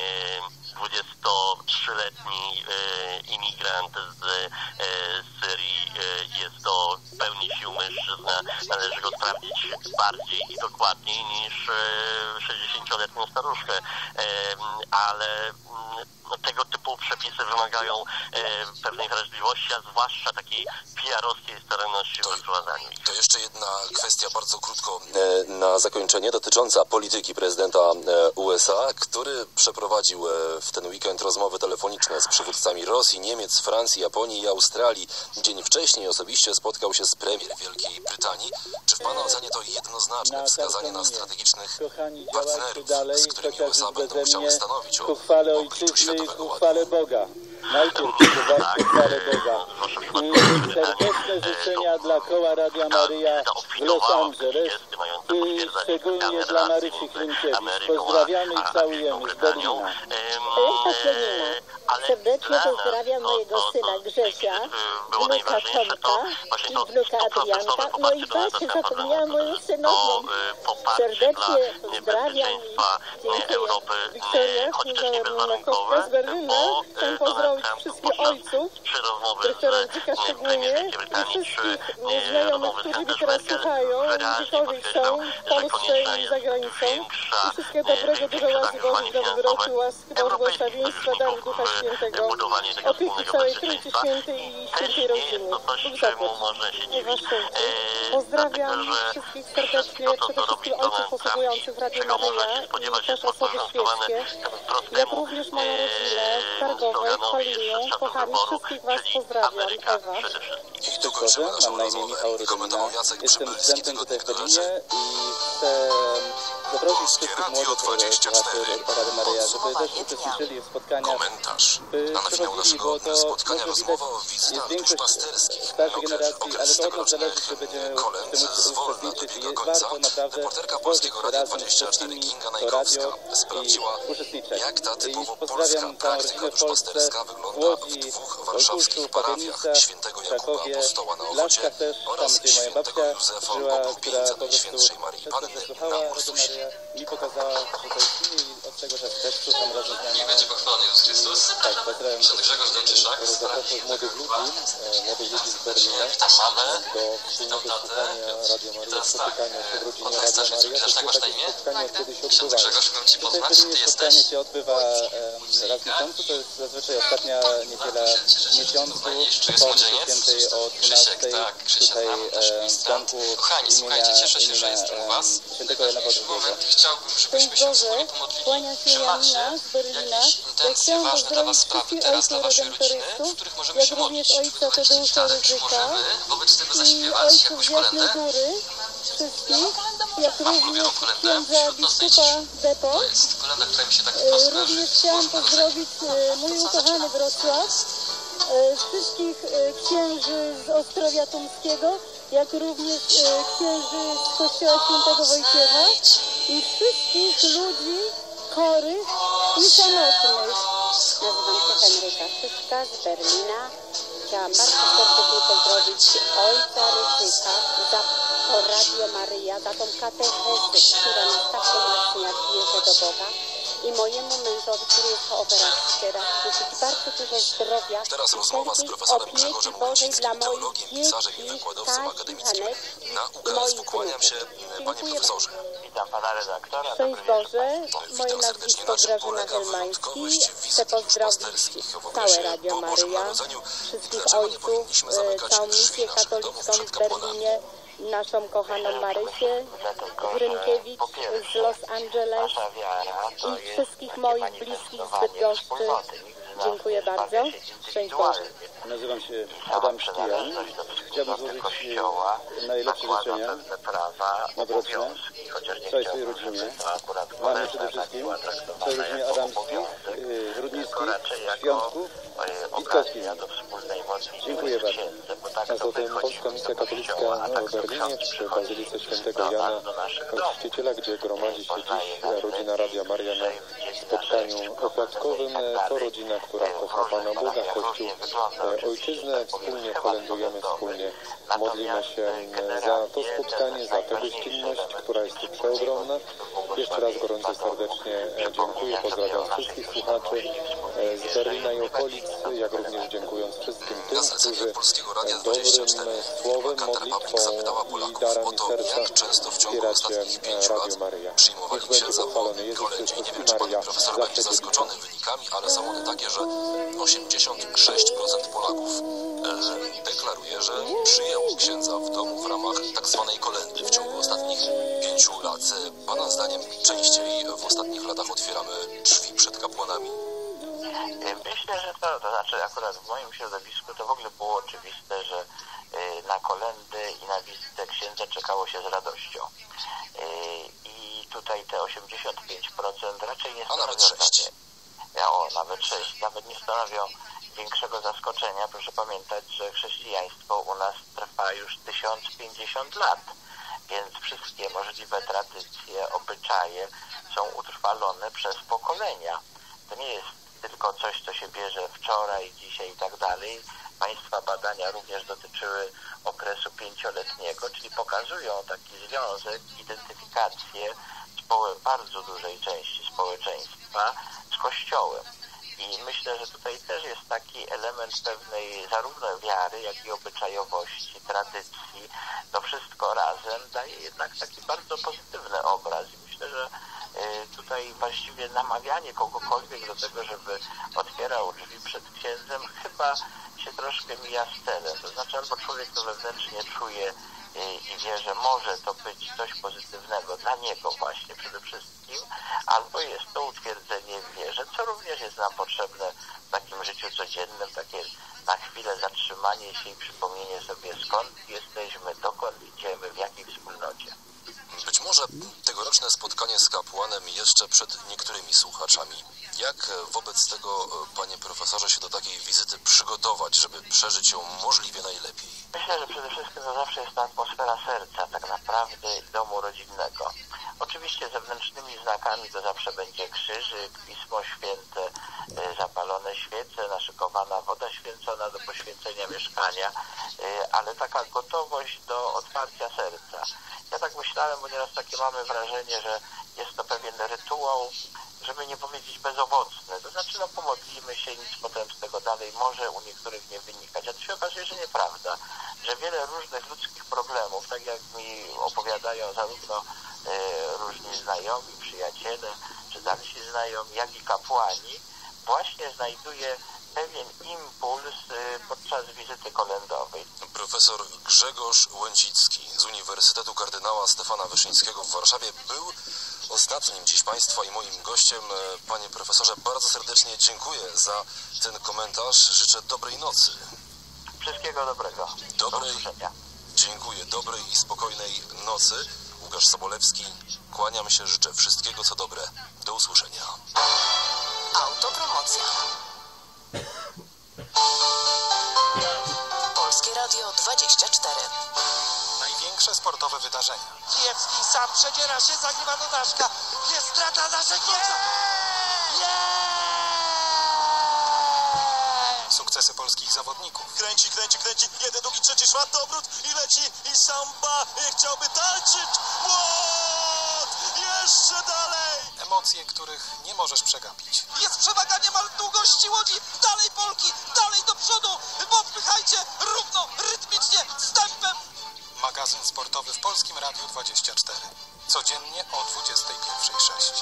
dwudziestotrzyletni e, imigrant z e, Syrii, e, jest to w pełni sił mężczyzna, należy go sprawdzić bardziej i dokładniej niż e, sześćdziesięcioletnią staruszkę, ale no, tego typu przepisy wymagają pewnej wrażliwości, a zwłaszcza takiej P R-owskiej staranności w rozprowadzaniu. To jeszcze jedna kwestia bardzo krótko na zakończenie dotycząca polityki prezydenta U S A, który przeprowadził w ten weekend rozmowy telefoniczne z przywódcami Rosji, Niemiec, Francji, Japonii i Australii. Dzień wcześniej osobiście spotkał się z premier Wielkiej Brytanii. Czy w Pana ocenie to jednoznaczne wskazanie na strategicznych partnerów, z którymi U S A będą chciały stanowić o obliczu światowego ładu? Boga. Najpierw zobaczcie chwalę Boga. I serdeczne życzenia dla koła Radia Maryja w Los Angeles i szczególnie dla Marysi Klimkiewicz. Pozdrawiamy i całujemy z Berlina. Serdecznie pozdrawiam mojego syna Grzesia, wnuka Tomka i wnuka Adrianka. No i właśnie zapomniałam moją synową. Serdecznie pozdrawiam i dziękuję. Wiktoria, Kuzarna z Berlina. Chcę pozdrowić wszystkich ojców, Doktora szczególnie i wszystkich znajomych, którzy mi teraz słuchają, gdziekolwiek są, w Polsce i za granicą. I wszystkiego dobrego, dużo łaski Bożych, nowego roku, łaski błogosławieństwa, daru Ducha Świętego, opieki całej Trójcy Świętej i Świętej Rodziny. Bóg zapłać. Pozdrawiam wszystkich serdecznie, przede wszystkim ojców posługujących w Radiu Maryja i też osoby świeckie, jak również moją rodzinę w Targowej, w Paliliu. Kochani, wszystkich Was pozdrawiam. Ewa. Szczęść mam na imię Michał Rodymina. Jestem studentem tutaj w Berlinie i chcę zaprosić wszystkich młodych słuchaczy Rady Maryja, żeby też uczestniczyli w spotkaniach, by przechodzili, bo to spotkania może rozmowa o widać, wizytach jest większość duszpasterskich. starszej generacji, ale to od nas zależy, czy będziemy w tym uczestniczyć i warto naprawdę tworzyć razem z wszystkimi to radio i uczestniczyć. I pozdrawiam całą rodzinę w Polsce, w Łodzi, w Olkuszu, Pabianice, w Krakowie, w Laszkach też, tam gdzie moja babcia żyła, która po prostu często wysłuchała Rady Maryja i pokazała, że to jest imię i od tego też słucham razem z nami. Będzie pochwalony Jezus Chrystus. Tak, pozdrawiam zapraszam młodych ludzi, młodych ludzi z Berlina do wspólnego słuchania Radia Maryja, spotykania się w rodzinie Radia Maryja. To jest takie spotkanie kiedyś odbywają. Tutaj w Berlinie spotkanie się odbywa raz w miesiącu, to jest zazwyczaj ostatnia niedziela w miesiącu, po mszy świętej o dwunastej tutaj w domku imienia, imienia świętego Jana Pawła drugiego. Szczęść Boże, kłania się Janina z Berlina. Chciałam pozdrowić wszystkich ojców redemptorystów, jak również ojca Tadeusza Rydzyka i ojców z Jasnej Góry, wszystkich, jak również księdza biskupa Depo. Również chciałam pozdrowić mój ukochany Wrocław wszystkich księży z Ostrowia Tumskiego, jak również księży z Kościoła Świętego Wojciecha i wszystkich ludzi chorych i samotnych. Nazywam się Henryka Szyszka z Berlina. Chciałam bardzo serdecznie pozdrowić ojca Ryzyka za to Radio Maryja, za tą katechezę, która nas tak umacnia w wierze do Boga. I mojemu mężowi, który jest po operacji teraz, życzyć bardzo dużo zdrowia. Teraz rozmowa z profesorem Grzegorzem Łęcickim, teologiem, pisarzem i wykładowcą akademickim na U K S W. Kłaniam się, panie profesorze. Witam pana redaktora. Szczęść Boże, moje Witam serdecznie. nazwisko Na czym Grażyna polega Helmański. wyjątkowość Chcę wizyt pozdrowić duszpasterskich w całe okresie Radio po Bożym Maryja, Narodzeniu? wszystkich Dlaczego nie ojców, powinniśmy zamykać całą drzwi misję naszych domów katolicką przed w kapłanami? Berlinie, naszą kochaną Marysię z Rynkiewicz, z Los Angeles i wszystkich moich bliskich z Bydgoszczy. Dziękuję bardzo. Szczęść Boże. Nazywam się Adam Sztijan. Chciałbym złożyć najlepsze życzenia noworoczne całej swojej rodzinie. Mamy przede wszystkim całej rodzinie Adamskich, Rudnickich, Świątków, Witkowskich. Dziękuję bardzo. A zatem Polska Misja Katolicka w Berlinie przy Bazylice Świętego Jana Chrzciciela, gdzie gromadzi się dziś rodzina Radia Maryja na spotkaniu opłatkowym. To rodzina, która kocha Pana Boga, Kościół, Ojczyznę. Wspólnie kolędujemy, wspólnie modlimy się za to spotkanie, za tę gościnność, która jest tu przeogromna. Jeszcze raz gorąco serdecznie dziękuję, pozdrawiam wszystkich słuchaczy z Berlina i okolic, jak również dziękując wszystkim tym, którzy dobrym słowem, modlitwą i darami serca wspieracie Radio Maryja. Niech będzie pochwalony Jezus Chrystus i Maryja zawsze zaskoczony wynikami, ale są one takie, że osiemdziesiąt sześć procent Polaków e, deklaruje, że przyjęło księdza w domu w ramach tak zwanej kolendy w ciągu ostatnich pięciu lat. Pana zdaniem częściej w ostatnich latach otwieramy drzwi przed kapłanami? Myślę, że to, to znaczy akurat w moim środowisku to w ogóle było oczywiste, że na kolendy i na wizytę księdza czekało się z radością. I tutaj te osiemdziesiąt pięć procent raczej nie stanowią... A nawet sześć. O, nawet sześć. Nawet nie stanowią większego zaskoczenia. Proszę pamiętać, że chrześcijaństwo u nas trwa już tysiąc pięćdziesiąt lat, więc wszystkie możliwe tradycje, obyczaje są utrwalone przez pokolenia. To nie jest tylko coś, co się bierze wczoraj, dzisiaj i tak dalej. Państwa badania również dotyczyły okresu pięcioletniego, czyli pokazują taki związek, identyfikację bardzo dużej części społeczeństwa z Kościołem. I myślę, że tutaj też jest taki element pewnej zarówno wiary, jak i obyczajowości, tradycji. To wszystko razem daje jednak taki bardzo pozytywny obraz. I myślę, że tutaj właściwie namawianie kogokolwiek do tego, żeby otwierał drzwi przed księdzem, chyba się troszkę mija z celem. To znaczy albo człowiek to wewnętrznie czuje i wie, że może to być coś pozytywnego dla niego właśnie przede wszystkim, albo jest to utwierdzenie w wierze, co również jest nam potrzebne w takim życiu codziennym, takie na chwilę zatrzymanie się i przypomnienie sobie, skąd jesteśmy, dokąd idziemy, w jakiej wspólnocie. Być może tegoroczne spotkanie z kapłanem jeszcze przed niektórymi słuchaczami. Jak wobec tego, panie profesorze, się do takiej wizyty przygotować, żeby przeżyć ją możliwie najlepiej? Myślę, że przede wszystkim to zawsze jest ta atmosfera serca, tak naprawdę domu rodzinnego. Oczywiście zewnętrznymi znakami to zawsze będzie krzyżyk, Pismo Święte, zapalone świece, naszykowana woda święcona do poświęcenia mieszkania, ale taka gotowość do otwarcia serca. Ja tak myślałem, bo nieraz takie mamy wrażenie, że jest to pewien rytuał, żeby nie powiedzieć bezowocny. To znaczy, no pomodlimy się, nic potem z tego dalej może u niektórych nie wynikać. A to się okazuje, że nieprawda, że wiele różnych ludzkich problemów, tak jak mi opowiadają zarówno e, różni znajomi, przyjaciele, czy dalsi znajomi, jak i kapłani, właśnie znajduje pewien impuls podczas wizyty kolendowej. Profesor Grzegorz Łęcicki z Uniwersytetu Kardynała Stefana Wyszyńskiego w Warszawie był ostatnim dziś Państwa i moim gościem. Panie profesorze, bardzo serdecznie dziękuję za ten komentarz. Życzę dobrej nocy. Wszystkiego dobrego. Dobrej, dziękuję. Dobrej i spokojnej nocy. Łukasz Sobolewski. Kłaniam się, życzę wszystkiego co dobre. Do usłyszenia. Autopromocja. dwadzieścia cztery. Największe sportowe wydarzenia. Kijewski sam przedziera się, zagrywa do Daszka. Jest strata naszego... Sukcesy polskich zawodników. Kręci, kręci, kręci. Jeden, drugi, trzeci, czwarty obrót i leci. I Samba chciałby tańczyć. Młot! Jeszcze dalej! Emocje, których nie możesz przegapić. Jest przewaga niemal długości łodzi. Dalej Polki, dalej do przodu. Popychajcie równo, rytmicznie, z tempem. Magazyn sportowy w Polskim Radiu dwadzieścia cztery. Codziennie o dwudziestej pierwszej sześć.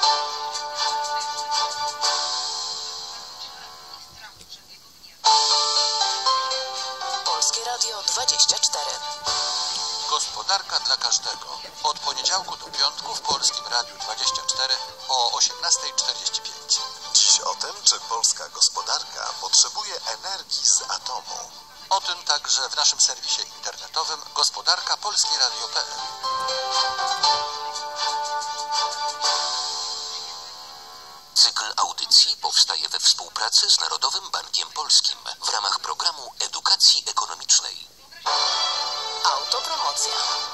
Polskie Radio dwadzieścia cztery. Gospodarka dla każdego. Od poniedziałku do piątku w Polskim Radiu dwadzieścia cztery o osiemnastej czterdzieści pięć. Dziś o tym, czy polska gospodarka potrzebuje energii z atomu. O tym także w naszym serwisie internetowym gospodarka polskie radio kropka p l. Cykl audycji powstaje we współpracy z Narodowym Bankiem Polskim w ramach programu edukacji ekonomicznej. Autopromocja.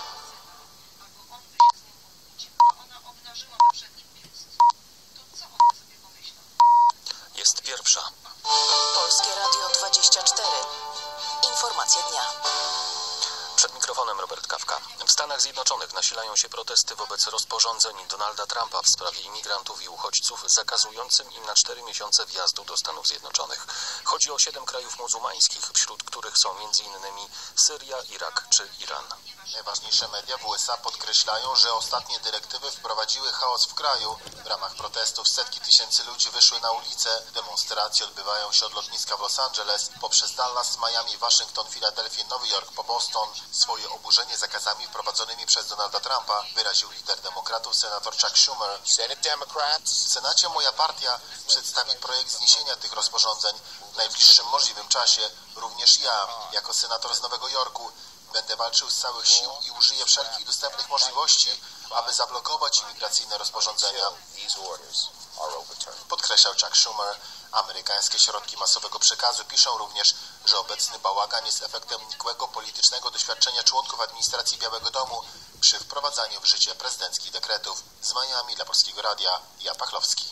Jest pierwsza. Polskie Radio dwadzieścia cztery. Informacje dnia. Przed mikrofonem Robert Kawka. W Stanach Zjednoczonych nasilają się protesty wobec rozporządzeń Donalda Trumpa w sprawie imigrantów i uchodźców zakazującym im na cztery miesiące wjazdu do Stanów Zjednoczonych. Chodzi o siedem krajów muzułmańskich, wśród których są między innymi Syria, Irak czy Iran. Najważniejsze media w U S A podkreślają, że ostatnie dyrektywy wprowadziły chaos w kraju. W ramach protestów setki tysięcy ludzi wyszły na ulice. Demonstracje odbywają się od lotniska w Los Angeles poprzez Dallas, Miami, Waszyngton, Filadelfię, Nowy Jork po Boston. Swoje oburzenie zakazami wprowadzonymi przez Donalda Trumpa wyraził lider demokratów senator Chuck Schumer. W Senacie moja partia przedstawi projekt zniesienia tych rozporządzeń w najbliższym możliwym czasie. Również ja, jako senator z Nowego Jorku, będę walczył z całych sił i użyję wszelkich dostępnych możliwości, aby zablokować imigracyjne rozporządzenia. Podkreślał Chuck Schumer. Amerykańskie środki masowego przekazu piszą również, że obecny bałagan jest efektem nikłego politycznego doświadczenia członków administracji Białego Domu przy wprowadzaniu w życie prezydenckich dekretów. Z Miami dla Polskiego Radia, Jan Pachlowski.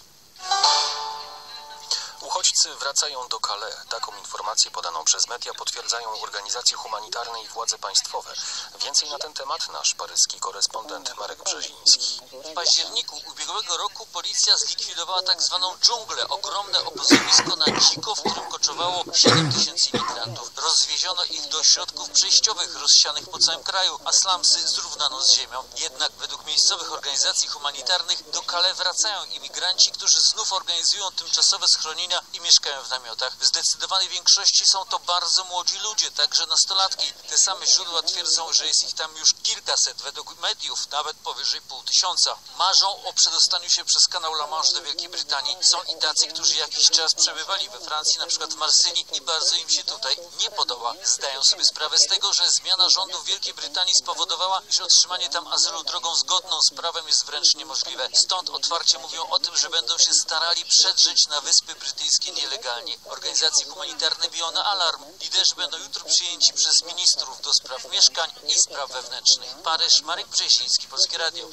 Uchodźcy wracają do Calais. Taką informację podaną przez media potwierdzają organizacje humanitarne i władze państwowe. Więcej na ten temat nasz paryski korespondent Marek Brzeziński. W październiku ubiegłego roku policja zlikwidowała tak zwaną dżunglę, ogromne obozowisko na dziko, w którym koczowało siedem tysięcy imigrantów. Rozwieziono ich do środków przejściowych rozsianych po całym kraju, a slumsy zrównano z ziemią. Jednak według miejscowych organizacji humanitarnych do Calais wracają imigranci, którzy znów organizują tymczasowe schronienia i mieszkają w namiotach. W zdecydowanej większości są to bardzo młodzi ludzie, także nastolatki. Te same źródła twierdzą, że jest ich tam już kilkaset, według mediów nawet powyżej pół tysiąca. Marzą o przedostaniu się przez kanał La Manche do Wielkiej Brytanii. Są i tacy, którzy jakiś czas przebywali we Francji, na przykład w Marsylii, i bardzo im się tutaj nie podoba. Zdają sobie sprawę z tego, że zmiana rządu w Wielkiej Brytanii spowodowała, iż otrzymanie tam azylu drogą zgodną z prawem jest wręcz niemożliwe. Stąd otwarcie mówią o tym, że będą się starali przedrzeć na Wyspy Brytyjskie nielegalnie. Organizacje humanitarne biją na alarm. Liderzy będą jutro przyjęci przez ministrów do spraw mieszkań i spraw wewnętrznych. Paryż, Marek Brzeziński, Polskie Radio.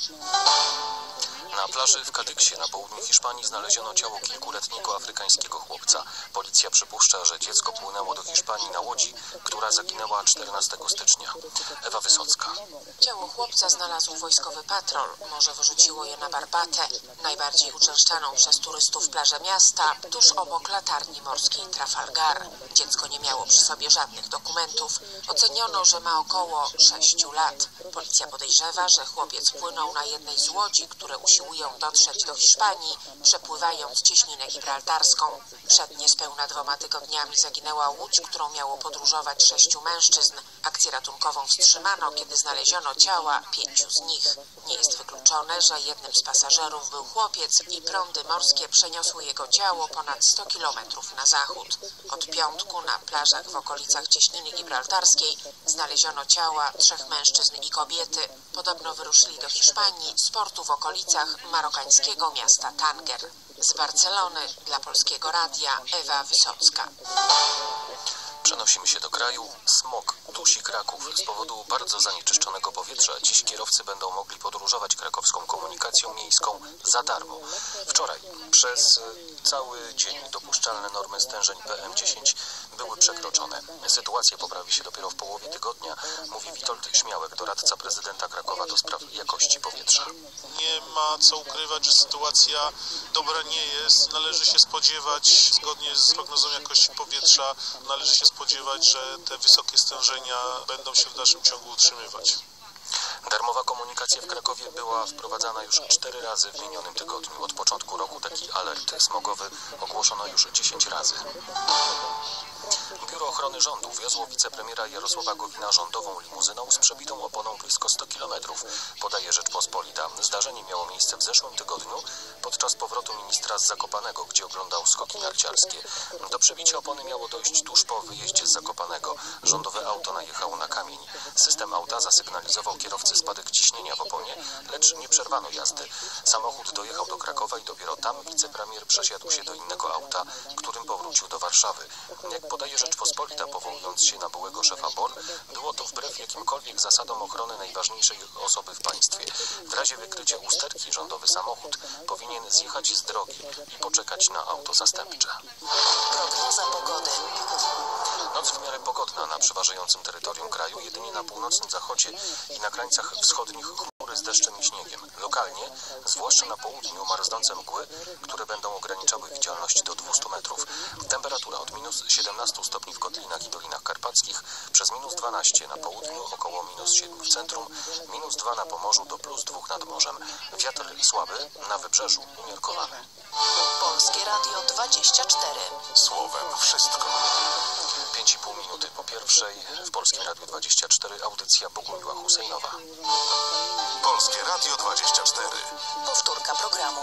Na plaży w Kadyksie na południu Hiszpanii znaleziono ciało kilkuletniego afrykańskiego chłopca. Policja przypuszcza, że dziecko płynęło do Hiszpanii na łodzi, która zaginęła czternastego stycznia. Ewa Wysocka. Ciało chłopca znalazł wojskowy patrol. Morze wyrzuciło je na Barbatę, najbardziej uczęszczaną przez turystów plażę miasta, tuż obok latarni morskiej Trafalgar. Dziecko nie miało przy sobie żadnych dokumentów. Oceniono, że ma około sześciu lat. Policja podejrzewa, że chłopiec płynął na jednej z łodzi, które usiłują dotrzeć do Hiszpanii, przepływając cieśninę gibraltarską. Przed niespełna dwoma tygodniami zaginęła łódź, którą miało podróżować sześciu mężczyzn. Akcję ratunkową wstrzymano, kiedy znaleziono ciała pięciu z nich. Nie jest wykluczone, że jednym z pasażerów był chłopiec i prądy morskie przeniosły jego ciało ponad sto kilometrów na zachód. Od piątku na plażach w okolicach cieśniny gibraltarskiej znaleziono ciała trzech mężczyzn i kobiety. Podobno wyruszyli do Hiszpanii z portu w okolicach marokańskiego miasta Tanger. Z Barcelony dla Polskiego Radia Ewa Wysocka. Przenosimy się do kraju. Smog dusi Kraków. Z powodu bardzo zanieczyszczonego powietrza dziś kierowcy będą mogli podróżować krakowską komunikacją miejską za darmo. Wczoraj przez cały dzień dopuszczalne normy stężeń P M dziesięć były przekroczone. Sytuacja poprawi się dopiero w połowie tygodnia, mówi Witold Śmiałek, doradca prezydenta Krakowa do spraw jakości powietrza. Nie ma co ukrywać, że sytuacja dobra nie jest. Należy się spodziewać, zgodnie z prognozą jakości powietrza, należy się spodziewać, że te wysokie stężenia będą się w dalszym ciągu utrzymywać. Darmowa komunikacja w Krakowie była wprowadzana już cztery razy w minionym tygodniu. Od początku roku taki alert smogowy ogłoszono już dziesięć razy. Biuro Ochrony Rządu wiozło wicepremiera Jarosława Gowina rządową limuzyną z przebitą oponą blisko sto kilometrów, podaje Rzeczpospolita. Zdarzenie miało miejsce w zeszłym tygodniu podczas powrotu ministra z Zakopanego, gdzie oglądał skoki narciarskie. Do przebicia opony miało dojść tuż po wyjeździe z Zakopanego. Rządowe auto najechało na kamień. System auta zasygnalizował kierowcy spadek ciśnienia w oponie, lecz nie przerwano jazdy. Samochód dojechał do Krakowa i dopiero tam wicepremier przesiadł się do innego auta, którym powrócił do Warszawy. Jak podaje Rzeczpospolita, powołując się na byłego szefa B O R, było to wbrew jakimkolwiek zasadom ochrony najważniejszej osoby w państwie. W razie wykrycia usterki rządowy samochód powinien zjechać z drogi i poczekać na auto zastępcze. Prognoza pogody. Noc w miarę pogodna na przeważającym terytorium kraju, jedynie na północnym zachodzie i na krańcach wschodnich chmury z deszczem i śniegiem. Lokalnie, zwłaszcza na południu, marznące mgły, które będą ograniczały widzialność do dwustu metrów. Temperatura od minus siedemnastu stopni w Kotlinach i Dolinach Karpackich, przez minus dwanaście na południu, około minus siedmiu w centrum, minus dwa na Pomorzu do plus dwóch nad morzem. Wiatr słaby, na wybrzeżu umiarkowany. Polskie Radio dwadzieścia cztery. Słowem wszystko. Pięć i pół minuty po pierwszej w Polskim Radiu dwadzieścia cztery audycja Bogumiła Husejnowa. Polskie Radio dwadzieścia cztery. Powtórka programu.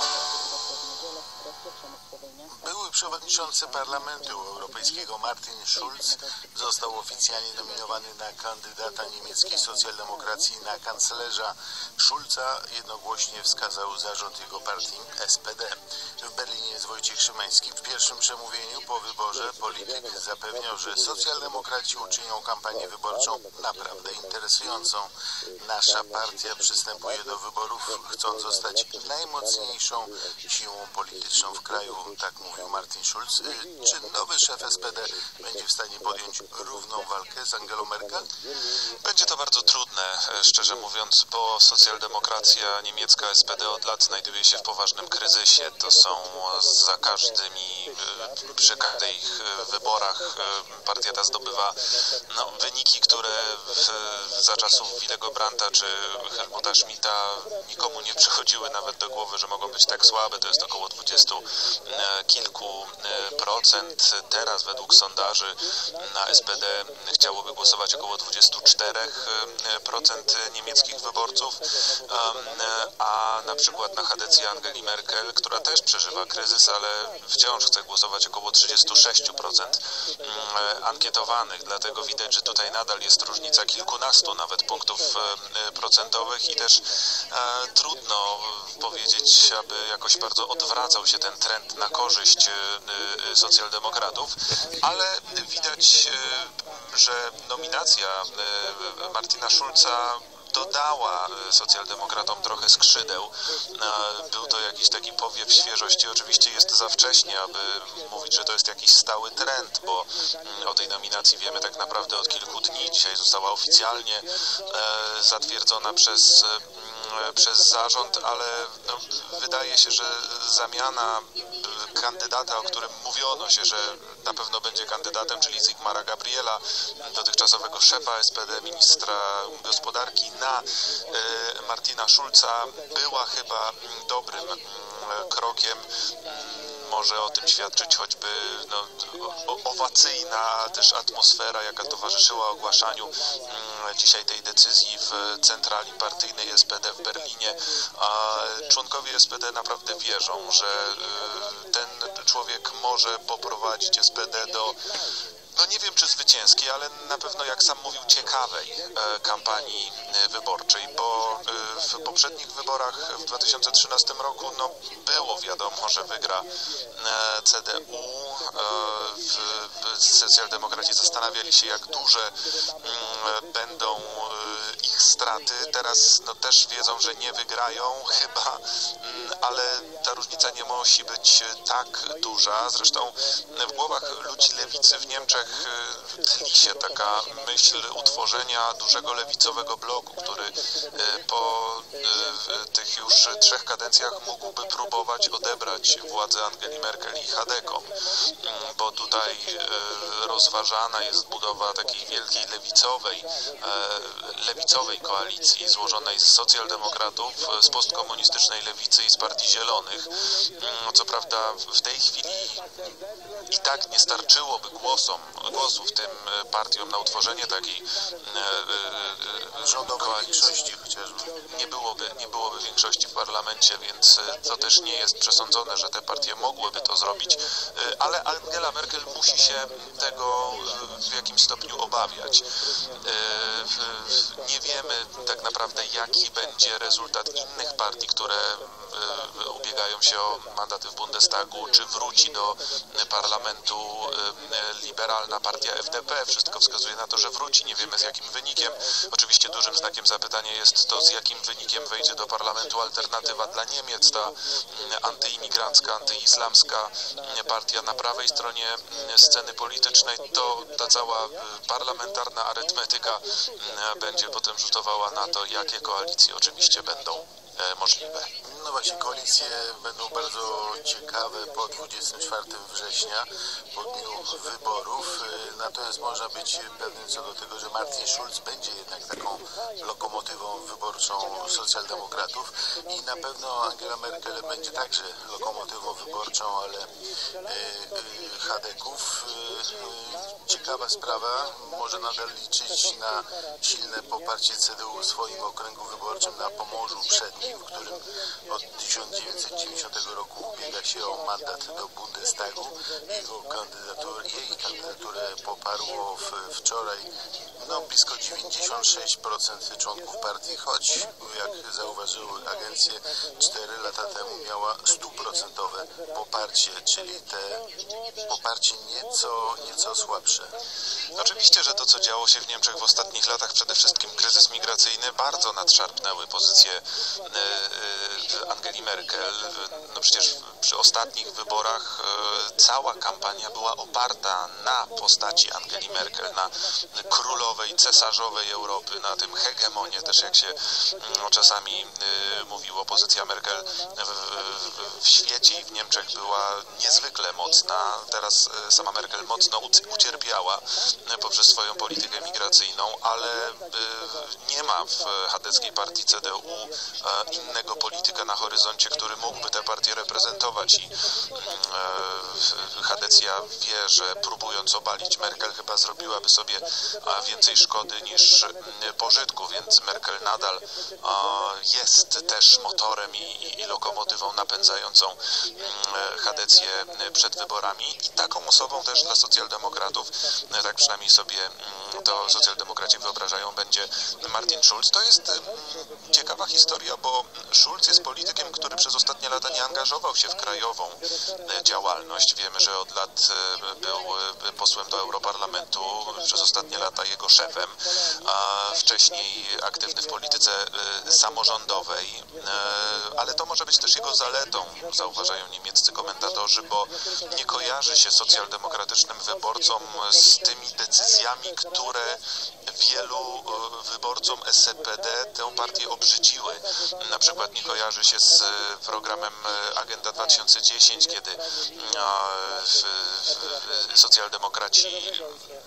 Były przewodniczący Parlamentu Europejskiego Martin Schulz został oficjalnie nominowany na kandydata niemieckiej socjaldemokracji na kanclerza. Schulza jednogłośnie wskazał zarząd jego partii S P D. W Berlinie jest Wojciech Szymański. W pierwszym przemówieniu po wyborze polityk zapewniał, że socjaldemokraci uczynią kampanię wyborczą naprawdę interesującą. Nasza partia przystępuje do wyborów, chcąc zostać najmocniejszą siłą polityczną w kraju, tak mówił Martin Schulz. Czy nowy szef S P D będzie w stanie podjąć równą walkę z Angelą Merkel? Będzie to bardzo trudne, szczerze mówiąc, bo socjaldemokracja niemiecka S P D od lat znajduje się w poważnym kryzysie. To są za każdymi, przy każdych wyborach partia ta zdobywa no, wyniki, które w, za czasów Willego Brandta czy Helmuta Schmidta nikomu nie przychodziły nawet do głowy, że mogą być tak słabe. To jest około dwudziestu kilku procent. Teraz według sondaży na S P D chciałoby głosować około dwudziestu czterech procent niemieckich wyborców, a na przykład na adecję Angeli Merkel, która też przeżywa kryzys, ale wciąż chce głosować około trzydziestu sześciu procent ankietowanych. Dlatego widać, że tutaj nadal jest różnica kilkunastu nawet punktów procentowych i też trudno powiedzieć, aby jakoś bardzo odwracał się ten trend na korzyść socjaldemokratów, ale widać, że nominacja Martina Schulza dodała socjaldemokratom trochę skrzydeł. Był to jakiś taki powiew świeżości. Oczywiście jest za wcześnie, aby mówić, że to jest jakiś stały trend, bo o tej nominacji wiemy tak naprawdę od kilku dni. Dzisiaj została oficjalnie zatwierdzona przez przez zarząd, ale no, wydaje się, że zamiana kandydata, o którym mówiono się, że na pewno będzie kandydatem, czyli Sigmara Gabriela, dotychczasowego szefa S P D, ministra gospodarki, na Martina Schulza była chyba dobrym krokiem. Może o tym świadczyć choćby no, owacyjna też atmosfera, jaka towarzyszyła ogłaszaniu dzisiaj tej decyzji w centrali partyjnej S P D w Berlinie. A członkowie S P D naprawdę wierzą, że ten człowiek może poprowadzić S P D do no nie wiem czy zwycięskiej, ale na pewno, jak sam mówił, ciekawej kampanii wyborczej, bo w poprzednich wyborach w dwa tysiące trzynastym roku no, było wiadomo, że wygra C D U. Socjaldemokraci zastanawiali się, jak duże będą ich straty. Teraz no, też wiedzą, że nie wygrają chyba, ale ta różnica nie musi być tak duża. Zresztą w głowach ludzi lewicy w Niemczech tli się taka myśl utworzenia dużego lewicowego bloku, który po tych już trzech kadencjach mógłby próbować odebrać władzę Angeli Merkel i Chadekom, bo tutaj rozważana jest budowa takiej wielkiej lewicowej, lewicowej koalicji złożonej z socjaldemokratów, z postkomunistycznej lewicy i z Partii Zielonych. Co prawda w tej chwili i tak nie starczyłoby głosom, głosów tym partiom na utworzenie takiej rządowej większości chociażby. Nie byłoby, nie byłoby większości w parlamencie, więc to też nie jest przesądzone, że te partie mogłyby to zrobić, ale Angela Merkel musi się tego w jakimś stopniu obawiać. Nie wiemy tak naprawdę, jaki będzie rezultat innych partii, które ubiegają się o mandaty w Bundestagu, czy wróci do parlamentu liberalna partia F D P. Wszystko wskazuje na to, że wróci. Nie wiemy z jakim wynikiem. Oczywiście dużym znakiem zapytania jest to, z jakim wynikiem wejdzie do parlamentu Alternatywa dla Niemiec, ta antyimigrancka, antyislamska partia na prawej stronie sceny politycznej. To ta cała parlamentarna arytmetyka będzie potem rzutowała na to, jakie koalicje oczywiście będą możliwe. No właśnie, koalicje będą bardzo ciekawe po dwudziestego czwartego września, po dniu wyborów. Natomiast można być pewnym co do tego, że Martin Schulz będzie jednak taką lokomotywą wyborczą socjaldemokratów i na pewno Angela Merkel będzie także lokomotywą wyborczą, ale Chadeków. Ciekawa sprawa, może nadal liczyć na silne poparcie C D U w swoim okręgu wyborczym na Pomorzu Przednim, w którym od tysiąc dziewięćset dziewięćdziesiątego roku ubiega się o mandat do Bundestagu. Jego kandydaturę, jej kandydaturę poparło w, wczoraj no, blisko dziewięćdziesiąt sześć procent członków partii, choć jak zauważyły agencje, cztery lata temu miała stuprocentowe poparcie, czyli te poparcie nieco, nieco słabsze. Oczywiście, że to, co działo się w Niemczech w ostatnich latach, przede wszystkim kryzys migracyjny, bardzo nadszarpnęły pozycję Angeli Merkel. No przecież przy ostatnich wyborach cała kampania była oparta na postaci Angeli Merkel, na królowej, cesarzowej Europy, na tym hegemonie też, jak się no, czasami mówiło. Pozycja Merkel w, w świecie i w Niemczech była niezwykle mocna. Teraz sama Merkel mocno ucierpiała poprzez swoją politykę migracyjną, ale nie ma w chadeckiej partii C D U innego polityka na horyzoncie, który mógłby tę partię reprezentować i Chadecja wie, że próbując obalić Merkel chyba zrobiłaby sobie więcej szkody niż pożytku, więc Merkel nadal jest też motorem i, i lokomotywą napędzającą Chadecję przed wyborami i taką osobą też dla socjaldemokratów, tak przynajmniej sobie to socjaldemokraci wyobrażają, będzie Martin Schulz. To jest ciekawa historia, bo Schulz jest politykiem, który przez ostatnie lata nie angażował się w krajową działalność. Wiemy, że od lat był posłem do Europarlamentu, przez ostatnie lata jego szefem, a wcześniej aktywny w polityce samorządowej, ale to może być też jego zaletą, zauważają niemieccy komentatorzy, bo nie kojarzy się socjaldemokratycznym wyborcom z tymi decyzjami, które wielu wyborcom S P D tę partię obrzydziły. Na przykład nie kojarzy się z programem Agenda dwa tysiące dziesięć, kiedy socjaldemokraci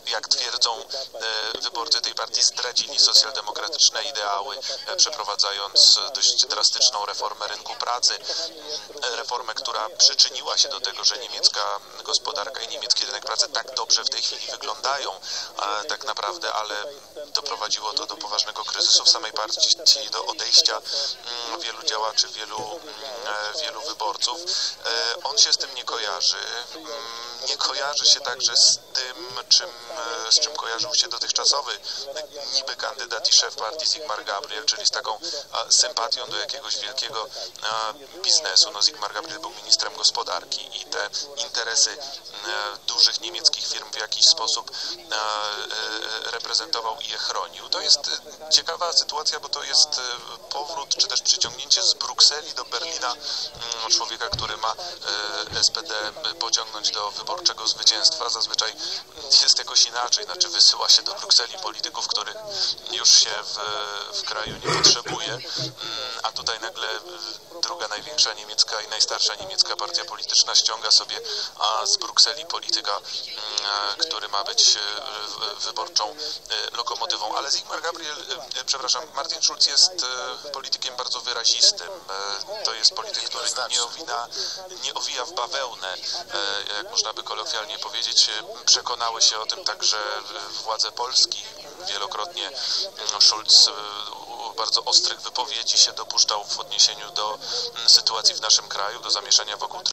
jak twierdzą wyborcy tej partii, zdradzili socjaldemokratyczne ideały, przeprowadzając dość drastyczną reformę rynku pracy, reformę, która przyczyniła się do tego, że niemiecka gospodarka i niemiecki rynek pracy tak dobrze w tej chwili wyglądają tak naprawdę, ale doprowadziło to do poważnego kryzysu w samej partii, do odejścia wielu działaczy, wielu, wielu wyborców. On się z tym nie kojarzy. Nie kojarzy się także z tym, czym, z czym kojarzył się dotychczasowy niby kandydat i szef partii Sigmar Gabriel, czyli z taką sympatią do jakiegoś wielkiego biznesu. No, Sigmar Gabriel był ministrem gospodarki i te interesy dużych niemieckich firm w jakiś sposób reprezentował i je chronił. To jest ciekawa sytuacja, bo to jest powrót, czy też przyciągnięcie z Brukseli do Berlina człowieka, który ma S P D pociągnąć do wyborczego zwycięstwa. Zazwyczaj jest jakoś inaczej, znaczy wysyła się do Brukseli polityków, których już się w, w kraju nie potrzebuje, a tutaj nagle druga największa niemiecka i najstarsza niemiecka partia polityczna ściąga sobie z Brukseli polityka, który ma być wyborczą lokomotywą. Ale Sigmar Gabriel, przepraszam, Martin Schulz jest politykiem bardzo wyrazistym. To jest polityk, który nie owina, nie owija w bawełnę, jak można by kolokwialnie powiedzieć. Przekonały się o tym także władze Polski. Wielokrotnie Schulz bardzo ostrych wypowiedzi się dopuszczał w odniesieniu do sytuacji w naszym kraju, do zamieszania wokół